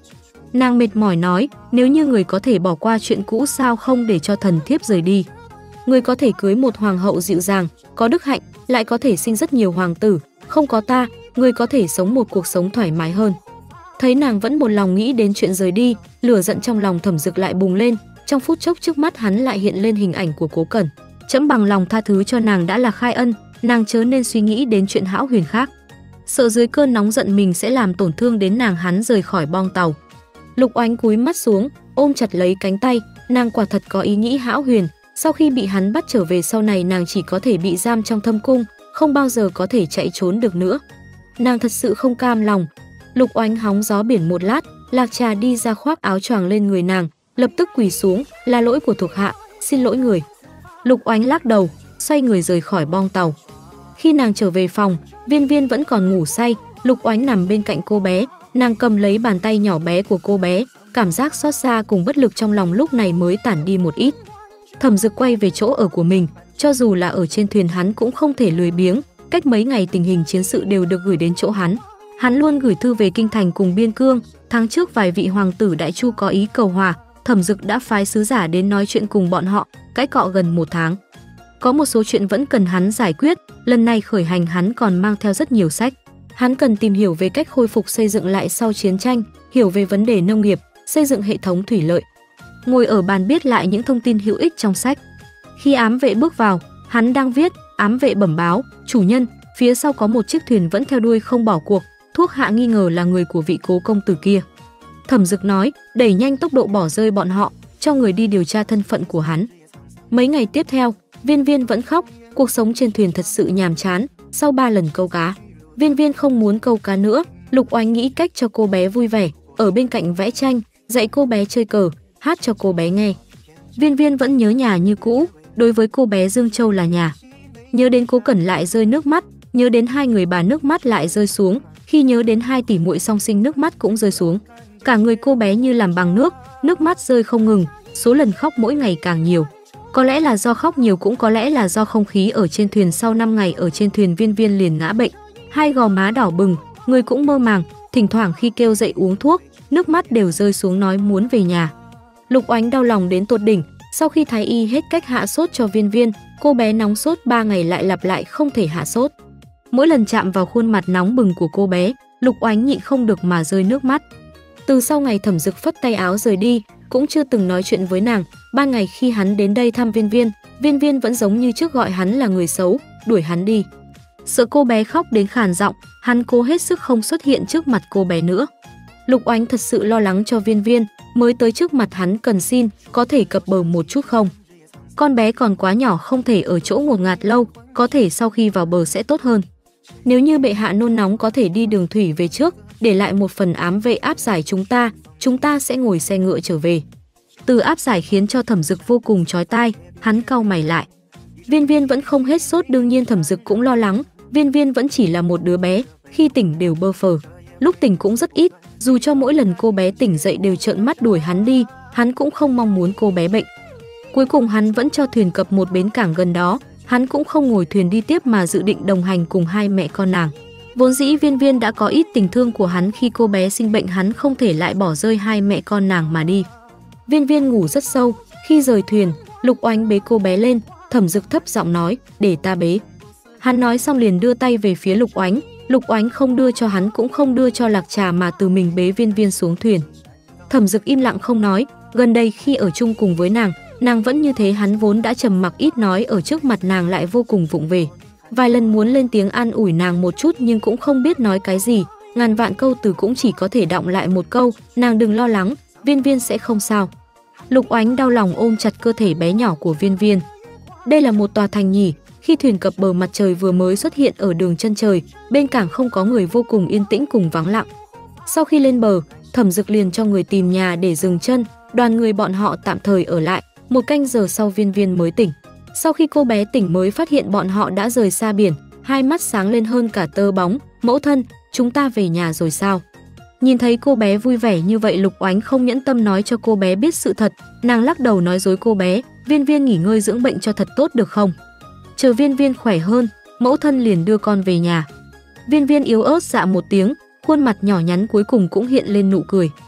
Nàng mệt mỏi nói, nếu như người có thể bỏ qua chuyện cũ sao không để cho thần thiếp rời đi. Người có thể cưới một hoàng hậu dịu dàng, có đức hạnh, lại có thể sinh rất nhiều hoàng tử, không có ta, người có thể sống một cuộc sống thoải mái hơn. Thấy nàng vẫn một lòng nghĩ đến chuyện rời đi, lửa giận trong lòng Thẩm Dực lại bùng lên, trong phút chốc trước mắt hắn lại hiện lên hình ảnh của Cố Cẩn. Trẫm bằng lòng tha thứ cho nàng đã là khai ân, nàng chớ nên suy nghĩ đến chuyện hão huyền khác. Sợ dưới cơn nóng giận mình sẽ làm tổn thương đến nàng, hắn rời khỏi bong tàu. Lục Oánh cúi mắt xuống, ôm chặt lấy cánh tay, nàng quả thật có ý nghĩ hão huyền. Sau khi bị hắn bắt trở về, sau này nàng chỉ có thể bị giam trong thâm cung, không bao giờ có thể chạy trốn được nữa. Nàng thật sự không cam lòng. Lục Oánh hóng gió biển một lát, Lạc Trà đi ra khoác áo choàng lên người nàng, lập tức quỳ xuống, là lỗi của thuộc hạ, xin lỗi người. Lục Oánh lắc đầu, xoay người rời khỏi bong tàu. Khi nàng trở về phòng, Viên Viên vẫn còn ngủ say. Lục Oánh nằm bên cạnh cô bé, nàng cầm lấy bàn tay nhỏ bé của cô bé, cảm giác xót xa cùng bất lực trong lòng lúc này mới tản đi một ít. Thẩm Dực quay về chỗ ở của mình, cho dù là ở trên thuyền hắn cũng không thể lười biếng, cách mấy ngày tình hình chiến sự đều được gửi đến chỗ hắn. Hắn luôn gửi thư về kinh thành cùng Biên Cương. Tháng trước vài vị hoàng tử Đại Chu có ý cầu hòa, Thẩm Dực đã phái sứ giả đến nói chuyện cùng bọn họ, cãi cọ gần một tháng. Có một số chuyện vẫn cần hắn giải quyết, lần này khởi hành hắn còn mang theo rất nhiều sách. Hắn cần tìm hiểu về cách khôi phục xây dựng lại sau chiến tranh, hiểu về vấn đề nông nghiệp, xây dựng hệ thống thủy lợi. Ngồi ở bàn biết lại những thông tin hữu ích trong sách. Khi ám vệ bước vào, hắn đang viết, ám vệ bẩm báo, chủ nhân, phía sau có một chiếc thuyền vẫn theo đuôi không bỏ cuộc, thuộc hạ nghi ngờ là người của vị Cố công tử kia. Thẩm Dực nói, đẩy nhanh tốc độ bỏ rơi bọn họ, cho người đi điều tra thân phận của hắn. Mấy ngày tiếp theo, Viên Viên vẫn khóc, cuộc sống trên thuyền thật sự nhàm chán. Sau 3 lần câu cá, Viên Viên không muốn câu cá nữa. Lục Oánh nghĩ cách cho cô bé vui vẻ, ở bên cạnh vẽ tranh, dạy cô bé chơi cờ, hát cho cô bé nghe. Viên Viên vẫn nhớ nhà như cũ, đối với cô bé Dương Châu là nhà. Nhớ đến Cố Cẩn lại rơi nước mắt, nhớ đến hai người bà nước mắt lại rơi xuống, khi nhớ đến hai tỷ muội song sinh nước mắt cũng rơi xuống. Cả người cô bé như làm bằng nước mắt rơi không ngừng, số lần khóc mỗi ngày càng nhiều. Có lẽ là do khóc nhiều, cũng có lẽ là do không khí ở trên thuyền. Sau 5 ngày ở trên thuyền, Viên Viên liền ngã bệnh, hai gò má đỏ bừng, người cũng mơ màng, thỉnh thoảng khi kêu dậy uống thuốc, nước mắt đều rơi xuống nói muốn về nhà. Lục Oánh đau lòng đến tột đỉnh, sau khi thái y hết cách hạ sốt cho Viên Viên, cô bé nóng sốt 3 ngày lại lặp lại không thể hạ sốt. Mỗi lần chạm vào khuôn mặt nóng bừng của cô bé, Lục Oánh nhịn không được mà rơi nước mắt. Từ sau ngày Thẩm Dực phất tay áo rời đi, cũng chưa từng nói chuyện với nàng. Ban ngày khi hắn đến đây thăm Viên Viên, Viên Viên vẫn giống như trước gọi hắn là người xấu, đuổi hắn đi. Sợ cô bé khóc đến khàn giọng, hắn cố hết sức không xuất hiện trước mặt cô bé nữa. Lục Oánh thật sự lo lắng cho Viên Viên, mới tới trước mặt hắn cần xin, có thể cập bờ một chút không? Con bé còn quá nhỏ, không thể ở chỗ ngột ngạt lâu, có thể sau khi vào bờ sẽ tốt hơn. Nếu như bệ hạ nôn nóng có thể đi đường thủy về trước, để lại một phần ám vệ áp giải chúng ta sẽ ngồi xe ngựa trở về. Từ áp giải khiến cho Thẩm Dực vô cùng chói tai, hắn cau mày lại. Viên Viên vẫn không hết sốt, đương nhiên Thẩm Dực cũng lo lắng. Viên Viên vẫn chỉ là một đứa bé, khi tỉnh đều bơ phờ, lúc tỉnh cũng rất ít, dù cho mỗi lần cô bé tỉnh dậy đều trợn mắt đuổi hắn đi, hắn cũng không mong muốn cô bé bệnh. Cuối cùng hắn vẫn cho thuyền cập một bến cảng gần đó, hắn cũng không ngồi thuyền đi tiếp mà dự định đồng hành cùng hai mẹ con nàng. Vốn dĩ Viên Viên đã có ít tình thương của hắn, khi cô bé sinh bệnh hắn không thể lại bỏ rơi hai mẹ con nàng mà đi. Viên Viên ngủ rất sâu, khi rời thuyền, Lục Oánh bế cô bé lên, Thẩm Dực thấp giọng nói, để ta bế. Hắn nói xong liền đưa tay về phía Lục Oánh, Lục Oánh không đưa cho hắn cũng không đưa cho Lạc Trà mà từ mình bế Viên Viên xuống thuyền. Thẩm Dực im lặng không nói, gần đây khi ở chung cùng với nàng vẫn như thế, hắn vốn đã trầm mặc ít nói, ở trước mặt nàng lại vô cùng vụng về. Vài lần muốn lên tiếng an ủi nàng một chút nhưng cũng không biết nói cái gì, ngàn vạn câu từ cũng chỉ có thể đọng lại một câu, nàng đừng lo lắng, Viên Viên sẽ không sao. Lục Oánh đau lòng ôm chặt cơ thể bé nhỏ của Viên Viên. Đây là một tòa thành nhỉ, khi thuyền cập bờ mặt trời vừa mới xuất hiện ở đường chân trời, bên cảng không có người, vô cùng yên tĩnh cùng vắng lặng. Sau khi lên bờ, Thẩm Dực liền cho người tìm nhà để dừng chân, đoàn người bọn họ tạm thời ở lại, 1 canh giờ sau Viên Viên mới tỉnh. Sau khi cô bé tỉnh mới phát hiện bọn họ đã rời xa biển, hai mắt sáng lên hơn cả tơ bóng, mẫu thân, chúng ta về nhà rồi sao? Nhìn thấy cô bé vui vẻ như vậy, Lục Oánh không nhẫn tâm nói cho cô bé biết sự thật, nàng lắc đầu nói dối cô bé, Viên Viên nghỉ ngơi dưỡng bệnh cho thật tốt được không? Chờ Viên Viên khỏe hơn, mẫu thân liền đưa con về nhà. Viên Viên yếu ớt dạ một tiếng, khuôn mặt nhỏ nhắn cuối cùng cũng hiện lên nụ cười.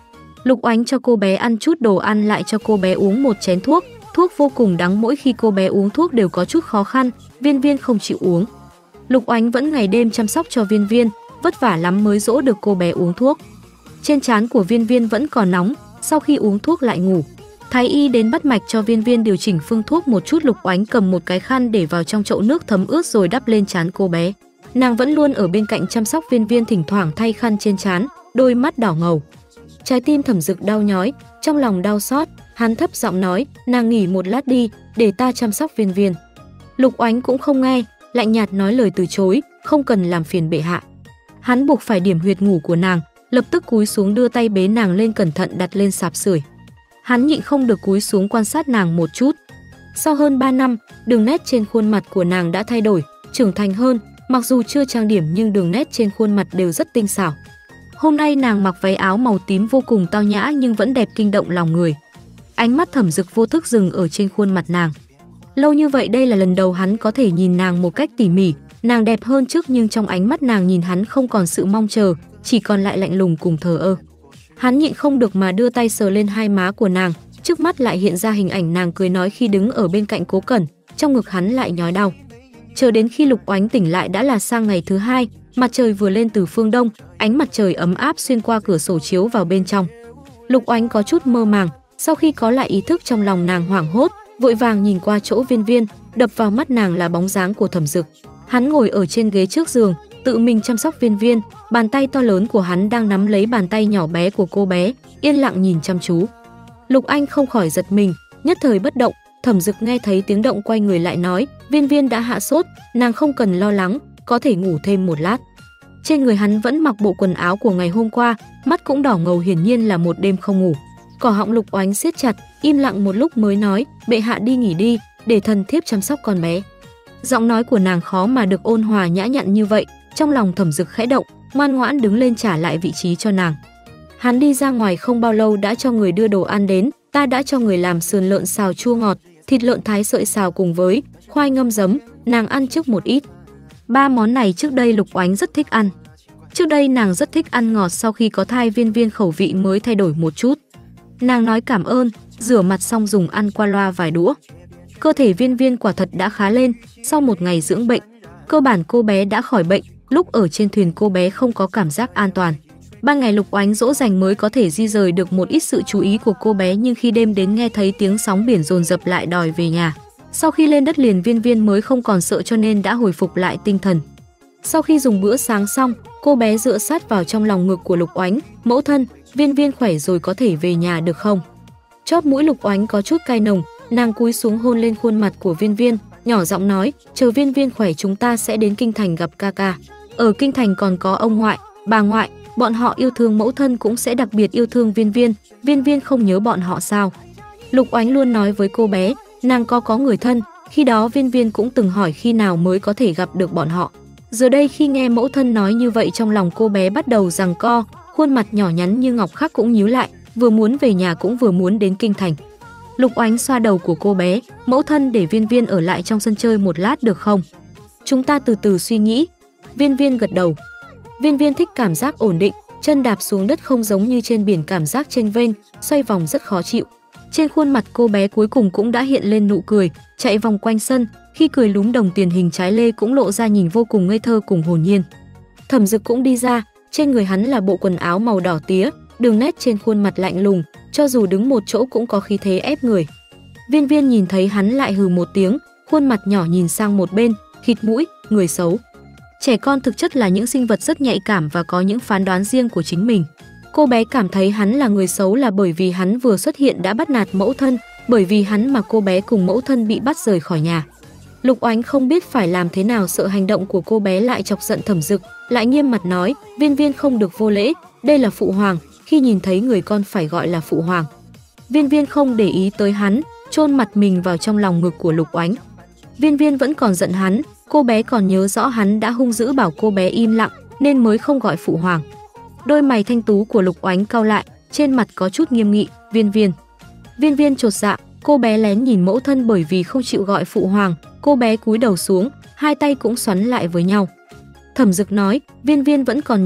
Lục Oánh cho cô bé ăn chút đồ ăn, lại cho cô bé uống một chén thuốc. Thuốc vô cùng đắng, mỗi khi cô bé uống thuốc đều có chút khó khăn, Viên Viên không chịu uống. Lục Oánh vẫn ngày đêm chăm sóc cho Viên Viên, vất vả lắm mới dỗ được cô bé uống thuốc. Trên trán của Viên Viên vẫn còn nóng, sau khi uống thuốc lại ngủ. Thái y đến bắt mạch cho Viên Viên điều chỉnh phương thuốc một chút. Lục Oánh cầm một cái khăn để vào trong chậu nước thấm ướt rồi đắp lên trán cô bé. Nàng vẫn luôn ở bên cạnh chăm sóc Viên Viên, thỉnh thoảng thay khăn trên trán, đôi mắt đỏ ngầu. Trái tim Thẩm Dực đau nhói, trong lòng đau xót, hắn thấp giọng nói, nàng nghỉ một lát đi, để ta chăm sóc Viên Viên. Lục Oánh cũng không nghe, lạnh nhạt nói lời từ chối, không cần làm phiền bệ hạ. Hắn buộc phải điểm huyệt ngủ của nàng, lập tức cúi xuống đưa tay bế nàng lên, cẩn thận đặt lên sạp sưởi. Hắn nhịn không được cúi xuống quan sát nàng một chút. Sau hơn 3 năm, đường nét trên khuôn mặt của nàng đã thay đổi, trưởng thành hơn, mặc dù chưa trang điểm nhưng đường nét trên khuôn mặt đều rất tinh xảo. Hôm nay nàng mặc váy áo màu tím vô cùng tao nhã nhưng vẫn đẹp kinh động lòng người. Ánh mắt Thẩm Dực vô thức dừng ở trên khuôn mặt nàng. Lâu như vậy đây là lần đầu hắn có thể nhìn nàng một cách tỉ mỉ. Nàng đẹp hơn trước nhưng trong ánh mắt nàng nhìn hắn không còn sự mong chờ, chỉ còn lại lạnh lùng cùng thờ ơ. Hắn nhịn không được mà đưa tay sờ lên hai má của nàng, trước mắt lại hiện ra hình ảnh nàng cười nói khi đứng ở bên cạnh Cố Cẩn, trong ngực hắn lại nhói đau. Chờ đến khi Lục Oánh tỉnh lại đã là sang ngày thứ hai, mặt trời vừa lên từ phương đông, ánh mặt trời ấm áp xuyên qua cửa sổ chiếu vào bên trong. Lục Oánh có chút mơ màng, sau khi có lại ý thức trong lòng nàng hoảng hốt, vội vàng nhìn qua chỗ Viên Viên, đập vào mắt nàng là bóng dáng của Thẩm Dực. Hắn ngồi ở trên ghế trước giường, tự mình chăm sóc Viên Viên, bàn tay to lớn của hắn đang nắm lấy bàn tay nhỏ bé của cô bé, yên lặng nhìn chăm chú. Lục Anh không khỏi giật mình, nhất thời bất động. Thẩm Dực nghe thấy tiếng động quay người lại nói, Viên Viên đã hạ sốt, nàng không cần lo lắng, có thể ngủ thêm một lát. Trên người hắn vẫn mặc bộ quần áo của ngày hôm qua, mắt cũng đỏ ngầu, hiển nhiên là một đêm không ngủ. Cỏ họng Lục Oánh siết chặt, im lặng một lúc mới nói, bệ hạ đi nghỉ đi, để thần thiếp chăm sóc con bé. Giọng nói của nàng khó mà được ôn hòa nhã nhặn như vậy, trong lòng Thẩm Dực khẽ động, ngoan ngoãn đứng lên trả lại vị trí cho nàng. Hắn đi ra ngoài không bao lâu đã cho người đưa đồ ăn đến, ta đã cho người làm sườn lợn xào chua ngọt, thịt lợn thái sợi xào cùng với khoai ngâm giấm, nàng ăn trước một ít. Ba món này trước đây Lục Oánh rất thích ăn. Trước đây nàng rất thích ăn ngọt, sau khi có thai Viên Viên khẩu vị mới thay đổi một chút. Nàng nói cảm ơn, rửa mặt xong dùng ăn qua loa vài đũa. Cơ thể Viên Viên quả thật đã khá lên, sau một ngày dưỡng bệnh, cơ bản cô bé đã khỏi bệnh. Lúc ở trên thuyền cô bé không có cảm giác an toàn. Ban ngày Lục Oánh dỗ dành mới có thể di rời được một ít sự chú ý của cô bé, nhưng khi đêm đến nghe thấy tiếng sóng biển dồn dập lại đòi về nhà. Sau khi lên đất liền Viên Viên mới không còn sợ cho nên đã hồi phục lại tinh thần. Sau khi dùng bữa sáng xong, cô bé dựa sát vào trong lòng ngực của Lục Oánh, mẫu thân, Viên Viên khỏe rồi có thể về nhà được không? Chóp mũi Lục Oánh có chút cay nồng, nàng cúi xuống hôn lên khuôn mặt của Viên Viên, nhỏ giọng nói, chờ Viên Viên khỏe chúng ta sẽ đến kinh thành gặp ca ca. Ở kinh thành còn có ông ngoại, bà ngoại, bọn họ yêu thương mẫu thân cũng sẽ đặc biệt yêu thương Viên Viên. Viên Viên không nhớ bọn họ sao? Lục Oánh luôn nói với cô bé, nàng có người thân, khi đó Viên Viên cũng từng hỏi khi nào mới có thể gặp được bọn họ. Giờ đây khi nghe mẫu thân nói như vậy, trong lòng cô bé bắt đầu giằng co, khuôn mặt nhỏ nhắn như ngọc khắc cũng nhíu lại, vừa muốn về nhà cũng vừa muốn đến kinh thành. Lục Oánh xoa đầu của cô bé, mẫu thân để Viên Viên ở lại trong sân chơi một lát được không? Chúng ta từ từ suy nghĩ. Viên Viên gật đầu. Viên Viên thích cảm giác ổn định, chân đạp xuống đất không giống như trên biển cảm giác chênh vênh, xoay vòng rất khó chịu. Trên khuôn mặt cô bé cuối cùng cũng đã hiện lên nụ cười, chạy vòng quanh sân, khi cười lúm đồng tiền hình trái lê cũng lộ ra nhìn vô cùng ngây thơ cùng hồn nhiên. Thẩm Dực cũng đi ra, trên người hắn là bộ quần áo màu đỏ tía, đường nét trên khuôn mặt lạnh lùng, cho dù đứng một chỗ cũng có khí thế ép người. Viên Viên nhìn thấy hắn lại hừ một tiếng, khuôn mặt nhỏ nhìn sang một bên, khịt mũi, người xấu. Trẻ con thực chất là những sinh vật rất nhạy cảm và có những phán đoán riêng của chính mình. Cô bé cảm thấy hắn là người xấu là bởi vì hắn vừa xuất hiện đã bắt nạt mẫu thân, bởi vì hắn mà cô bé cùng mẫu thân bị bắt rời khỏi nhà. Lục Oánh không biết phải làm thế nào, sợ hành động của cô bé lại chọc giận Thẩm Dực, lại nghiêm mặt nói, Viên Viên không được vô lễ, đây là phụ hoàng, khi nhìn thấy người con phải gọi là phụ hoàng. Viên Viên không để ý tới hắn, chôn mặt mình vào trong lòng ngực của Lục Oánh. Viên Viên vẫn còn giận hắn, cô bé còn nhớ rõ hắn đã hung dữ bảo cô bé im lặng nên mới không gọi phụ hoàng. Đôi mày thanh tú của Lục Oánh cau lại, trên mặt có chút nghiêm nghị, Viên Viên. Viên Viên chột dạ, cô bé lén nhìn mẫu thân bởi vì không chịu gọi phụ hoàng, cô bé cúi đầu xuống, hai tay cũng xoắn lại với nhau. Thẩm Dực nói, Viên Viên vẫn còn nhỏ,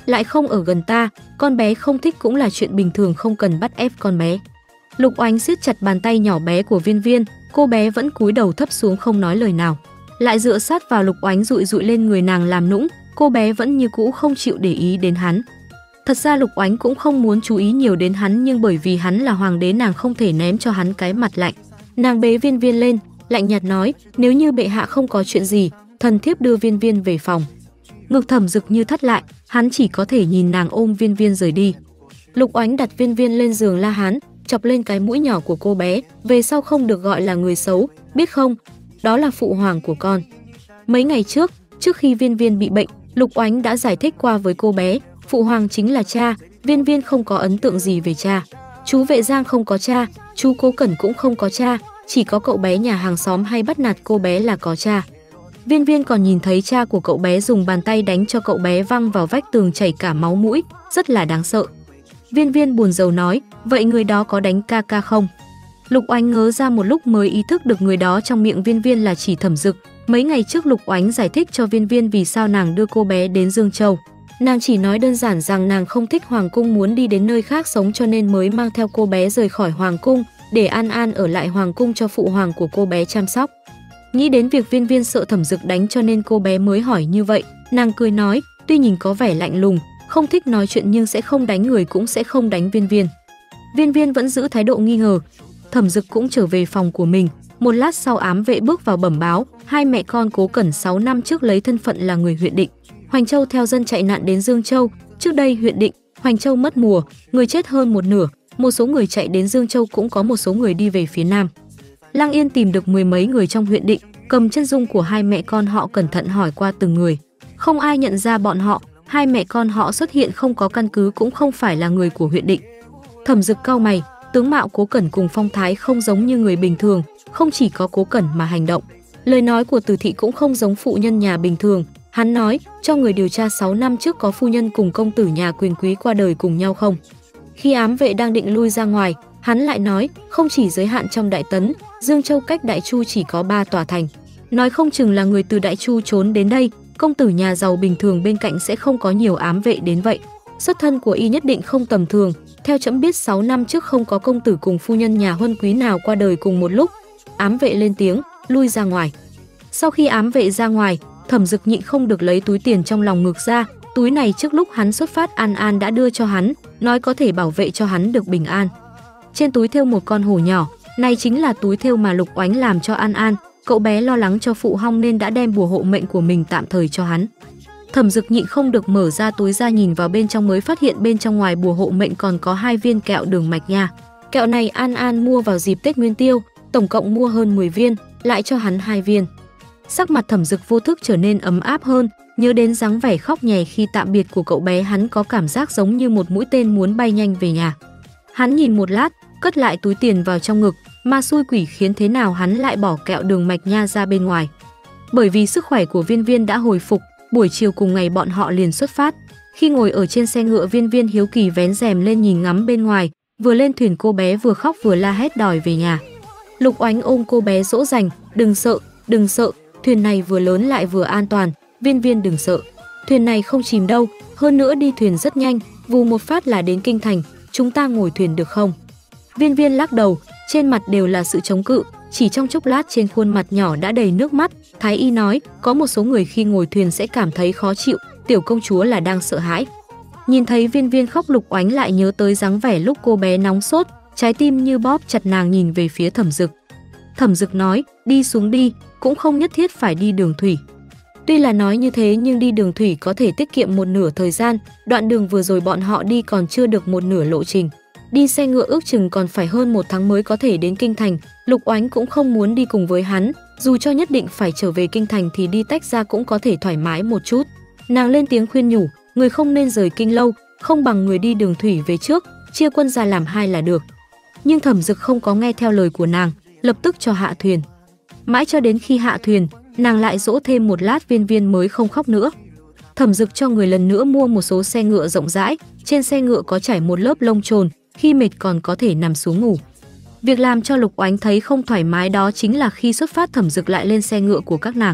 lại không ở gần ta, con bé không thích cũng là chuyện bình thường, không cần bắt ép con bé. Lục Oánh siết chặt bàn tay nhỏ bé của Viên Viên, cô bé vẫn cúi đầu thấp xuống không nói lời nào. Lại dựa sát vào Lục Oánh dụi dụi lên người nàng làm nũng, cô bé vẫn như cũ không chịu để ý đến hắn. Thật ra Lục Oánh cũng không muốn chú ý nhiều đến hắn, nhưng bởi vì hắn là hoàng đế nàng không thể ném cho hắn cái mặt lạnh. Nàng bế Viên Viên lên, lạnh nhạt nói, nếu như bệ hạ không có chuyện gì, thần thiếp đưa Viên Viên về phòng. Ngực Thẩm Dực như thắt lại, hắn chỉ có thể nhìn nàng ôm Viên Viên rời đi. Lục Oánh đặt Viên Viên lên giường la hán, chọc lên cái mũi nhỏ của cô bé, về sau không được gọi là người xấu, biết không? Đó là phụ hoàng của con. Mấy ngày trước khi Viên Viên bị bệnh, Lục Oánh đã giải thích qua với cô bé, phụ hoàng chính là cha, Viên Viên không có ấn tượng gì về cha. Chú Vệ Giang không có cha, chú Cố Cẩn cũng không có cha, chỉ có cậu bé nhà hàng xóm hay bắt nạt cô bé là có cha. Viên Viên còn nhìn thấy cha của cậu bé dùng bàn tay đánh cho cậu bé văng vào vách tường chảy cả máu mũi, rất là đáng sợ. Viên Viên buồn rầu nói, vậy người đó có đánh ca ca không? Lục Oánh ngớ ra một lúc mới ý thức được người đó trong miệng Viên Viên là chỉ Thẩm Dực. Mấy ngày trước Lục Oánh giải thích cho Viên Viên vì sao nàng đưa cô bé đến Dương Châu. Nàng chỉ nói đơn giản rằng nàng không thích hoàng cung, muốn đi đến nơi khác sống, cho nên mới mang theo cô bé rời khỏi hoàng cung, để An An ở lại hoàng cung cho phụ hoàng của cô bé chăm sóc. Nghĩ đến việc Viên Viên sợ Thẩm Dực đánh cho nên cô bé mới hỏi như vậy, nàng cười nói, tuy nhìn có vẻ lạnh lùng, không thích nói chuyện nhưng sẽ không đánh người, cũng sẽ không đánh Viên Viên. Viên Viên vẫn giữ thái độ nghi ngờ. Thẩm Dực cũng trở về phòng của mình. Một lát sau ám vệ bước vào bẩm báo, hai mẹ con Cố Cẩn 6 năm trước lấy thân phận là người huyện Định, Hoành Châu theo dân chạy nạn đến Dương Châu. Trước đây huyện Định, Hoành Châu mất mùa, người chết hơn một nửa, một số người chạy đến Dương Châu, cũng có một số người đi về phía Nam. Lăng Yên tìm được 10 mấy người trong huyện Định, cầm chân dung của hai mẹ con họ cẩn thận hỏi qua từng người. Không ai nhận ra bọn họ, hai mẹ con họ xuất hiện không có căn cứ, cũng không phải là người của huyện Định. Thẩm Dực cau mày, tướng mạo Cố Cẩn cùng phong thái không giống như người bình thường, không chỉ có Cố Cẩn mà hành động, lời nói của Từ Thị cũng không giống phụ nhân nhà bình thường. Hắn nói, cho người điều tra 6 năm trước có phu nhân cùng công tử nhà quyền quý qua đời cùng nhau không? Khi ám vệ đang định lui ra ngoài, hắn lại nói, không chỉ giới hạn trong Đại Tấn, Dương Châu cách Đại Chu chỉ có 3 tòa thành. Nói không chừng là người từ Đại Chu trốn đến đây, công tử nhà giàu bình thường bên cạnh sẽ không có nhiều ám vệ đến vậy. Xuất thân của y nhất định không tầm thường, theo trẫm biết 6 năm trước không có công tử cùng phu nhân nhà huân quý nào qua đời cùng một lúc. Ám vệ lên tiếng, lui ra ngoài. Sau khi ám vệ ra ngoài, Thẩm Dực nhịn không được lấy túi tiền trong lòng ngực ra. Túi này trước lúc hắn xuất phát An An đã đưa cho hắn, nói có thể bảo vệ cho hắn được bình an. Trên túi thêu một con hổ nhỏ, này chính là túi thêu mà Lục Oánh làm cho An An. Cậu bé lo lắng cho phụ hong nên đã đem bùa hộ mệnh của mình tạm thời cho hắn. Thẩm Dực nhịn không được mở ra túi ra nhìn vào bên trong, mới phát hiện bên trong ngoài bùa hộ mệnh còn có 2 viên kẹo đường mạch nha. Kẹo này An An mua vào dịp Tết Nguyên Tiêu, tổng cộng mua hơn 10 viên, lại cho hắn 2 viên. Sắc mặt Thẩm Dực vô thức trở nên ấm áp hơn, nhớ đến dáng vẻ khóc nhè khi tạm biệt của cậu bé, hắn có cảm giác giống như một mũi tên muốn bay nhanh về nhà. Hắn nhìn một lát, cất lại túi tiền vào trong ngực, ma xui quỷ khiến thế nào hắn lại bỏ kẹo đường mạch nha ra bên ngoài. Bởi vì sức khỏe của Viên Viên đã hồi phục, buổi chiều cùng ngày bọn họ liền xuất phát. Khi ngồi ở trên xe ngựa, Viên Viên hiếu kỳ vén rèm lên nhìn ngắm bên ngoài, vừa lên thuyền cô bé vừa khóc vừa la hét đòi về nhà. Lục Oánh ôm cô bé dỗ dành, đừng sợ, thuyền này vừa lớn lại vừa an toàn, Viên Viên đừng sợ. Thuyền này không chìm đâu, hơn nữa đi thuyền rất nhanh, vù một phát là đến kinh thành, chúng ta ngồi thuyền được không? Viên Viên lắc đầu, trên mặt đều là sự chống cự, chỉ trong chốc lát trên khuôn mặt nhỏ đã đầy nước mắt. Thái y nói, có một số người khi ngồi thuyền sẽ cảm thấy khó chịu, tiểu công chúa là đang sợ hãi. Nhìn thấy Viên Viên khóc, Lục Oánh lại nhớ tới dáng vẻ lúc cô bé nóng sốt, trái tim như bóp chặt, nàng nhìn về phía Thẩm Dực. Thẩm Dực nói, đi xuống đi, cũng không nhất thiết phải đi đường thủy. Tuy là nói như thế nhưng đi đường thủy có thể tiết kiệm một nửa thời gian, đoạn đường vừa rồi bọn họ đi còn chưa được một nửa lộ trình. Đi xe ngựa ước chừng còn phải hơn 1 tháng mới có thể đến kinh thành. Lục Oánh cũng không muốn đi cùng với hắn, dù cho nhất định phải trở về kinh thành thì đi tách ra cũng có thể thoải mái một chút. Nàng lên tiếng khuyên nhủ, người không nên rời kinh lâu, không bằng người đi đường thủy về trước, chia quân ra làm 2 là được. Nhưng Thẩm Dực không có nghe theo lời của nàng, lập tức cho hạ thuyền. Mãi cho đến khi hạ thuyền, nàng lại dỗ thêm một lát, Viên Viên mới không khóc nữa. Thẩm Dực cho người lần nữa mua một số xe ngựa rộng rãi, trên xe ngựa có trải một lớp lông trồn, khi mệt còn có thể nằm xuống ngủ. Việc làm cho Lục Oánh thấy không thoải mái đó chính là khi xuất phát Thẩm Dực lại lên xe ngựa của các nàng.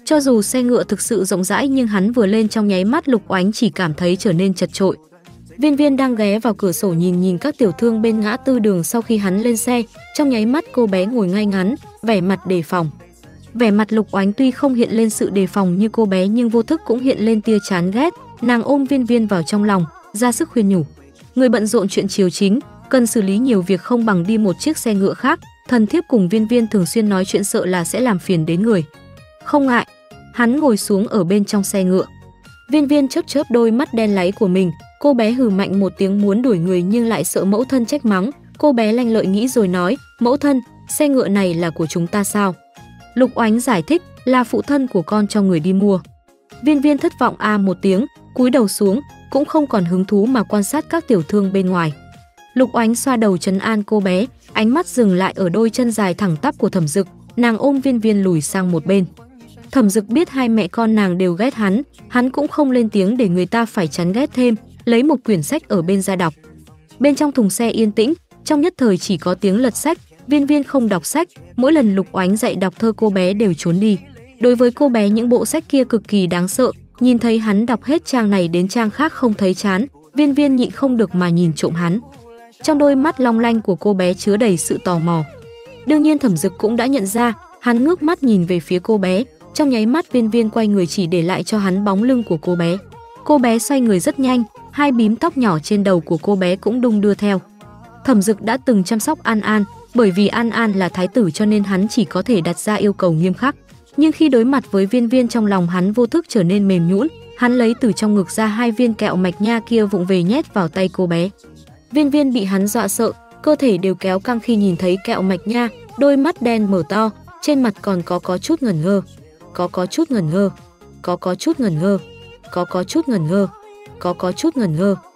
Cho dù xe ngựa thực sự rộng rãi nhưng hắn vừa lên trong nháy mắt Lục Oánh chỉ cảm thấy trở nên chật chội. Viên Viên đang ghé vào cửa sổ nhìn các tiểu thương bên ngã tư đường sau khi hắn lên xe, trong nháy mắt cô bé ngồi ngay ngắn, vẻ mặt đề phòng. Vẻ mặt Lục Oánh tuy không hiện lên sự đề phòng như cô bé nhưng vô thức cũng hiện lên tia chán ghét, nàng ôm Viên Viên vào trong lòng, ra sức khuyên nhủ. Người bận rộn chuyện triều chính, cần xử lý nhiều việc không bằng đi một chiếc xe ngựa khác, thần thiếp cùng Viên Viên thường xuyên nói chuyện sợ là sẽ làm phiền đến người. Không ngại. Hắn ngồi xuống ở bên trong xe ngựa. Viên Viên chớp chớp đôi mắt đen láy của mình, cô bé hừ mạnh một tiếng muốn đuổi người nhưng lại sợ mẫu thân trách mắng. Cô bé lanh lợi nghĩ rồi nói, mẫu thân, xe ngựa này là của chúng ta sao? Lục Oánh giải thích, là phụ thân của con cho người đi mua. Viên Viên thất vọng một tiếng, cúi đầu xuống, cũng không còn hứng thú mà quan sát các tiểu thương bên ngoài. Lục Oánh xoa đầu trấn an cô bé, ánh mắt dừng lại ở đôi chân dài thẳng tắp của Thẩm Dực, nàng ôm Viên Viên lùi sang một bên. Thẩm Dực biết hai mẹ con nàng đều ghét hắn cũng không lên tiếng để người ta phải chán ghét thêm, lấy một quyển sách ở bên ra đọc. Bên trong thùng xe yên tĩnh, trong nhất thời chỉ có tiếng lật sách, Viên Viên không đọc sách, mỗi lần Lục Oánh dạy đọc thơ cô bé đều trốn đi. Đối với cô bé những bộ sách kia cực kỳ đáng sợ, nhìn thấy hắn đọc hết trang này đến trang khác không thấy chán, Viên Viên nhịn không được mà nhìn trộm hắn. Trong đôi mắt long lanh của cô bé chứa đầy sự tò mò. Đương nhiên Thẩm Dực cũng đã nhận ra, hắn ngước mắt nhìn về phía cô bé, trong nháy mắt Viên Viên quay người chỉ để lại cho hắn bóng lưng của cô bé. Cô bé xoay người rất nhanh, hai bím tóc nhỏ trên đầu của cô bé cũng đung đưa theo. Thẩm Dực đã từng chăm sóc An An, bởi vì An An là thái tử cho nên hắn chỉ có thể đặt ra yêu cầu nghiêm khắc. Nhưng khi đối mặt với Viên Viên trong lòng hắn vô thức trở nên mềm nhũn, hắn lấy từ trong ngực ra hai viên kẹo mạch nha kia vụng về nhét vào tay cô bé. Viên Viên bị hắn dọa sợ, cơ thể đều kéo căng khi nhìn thấy kẹo mạch nha, đôi mắt đen mở to, trên mặt còn có chút ngẩn ngơ. Có chút ngẩn ngơ, có chút ngẩn ngơ, có chút ngẩn ngơ, có chút ngẩn ngơ.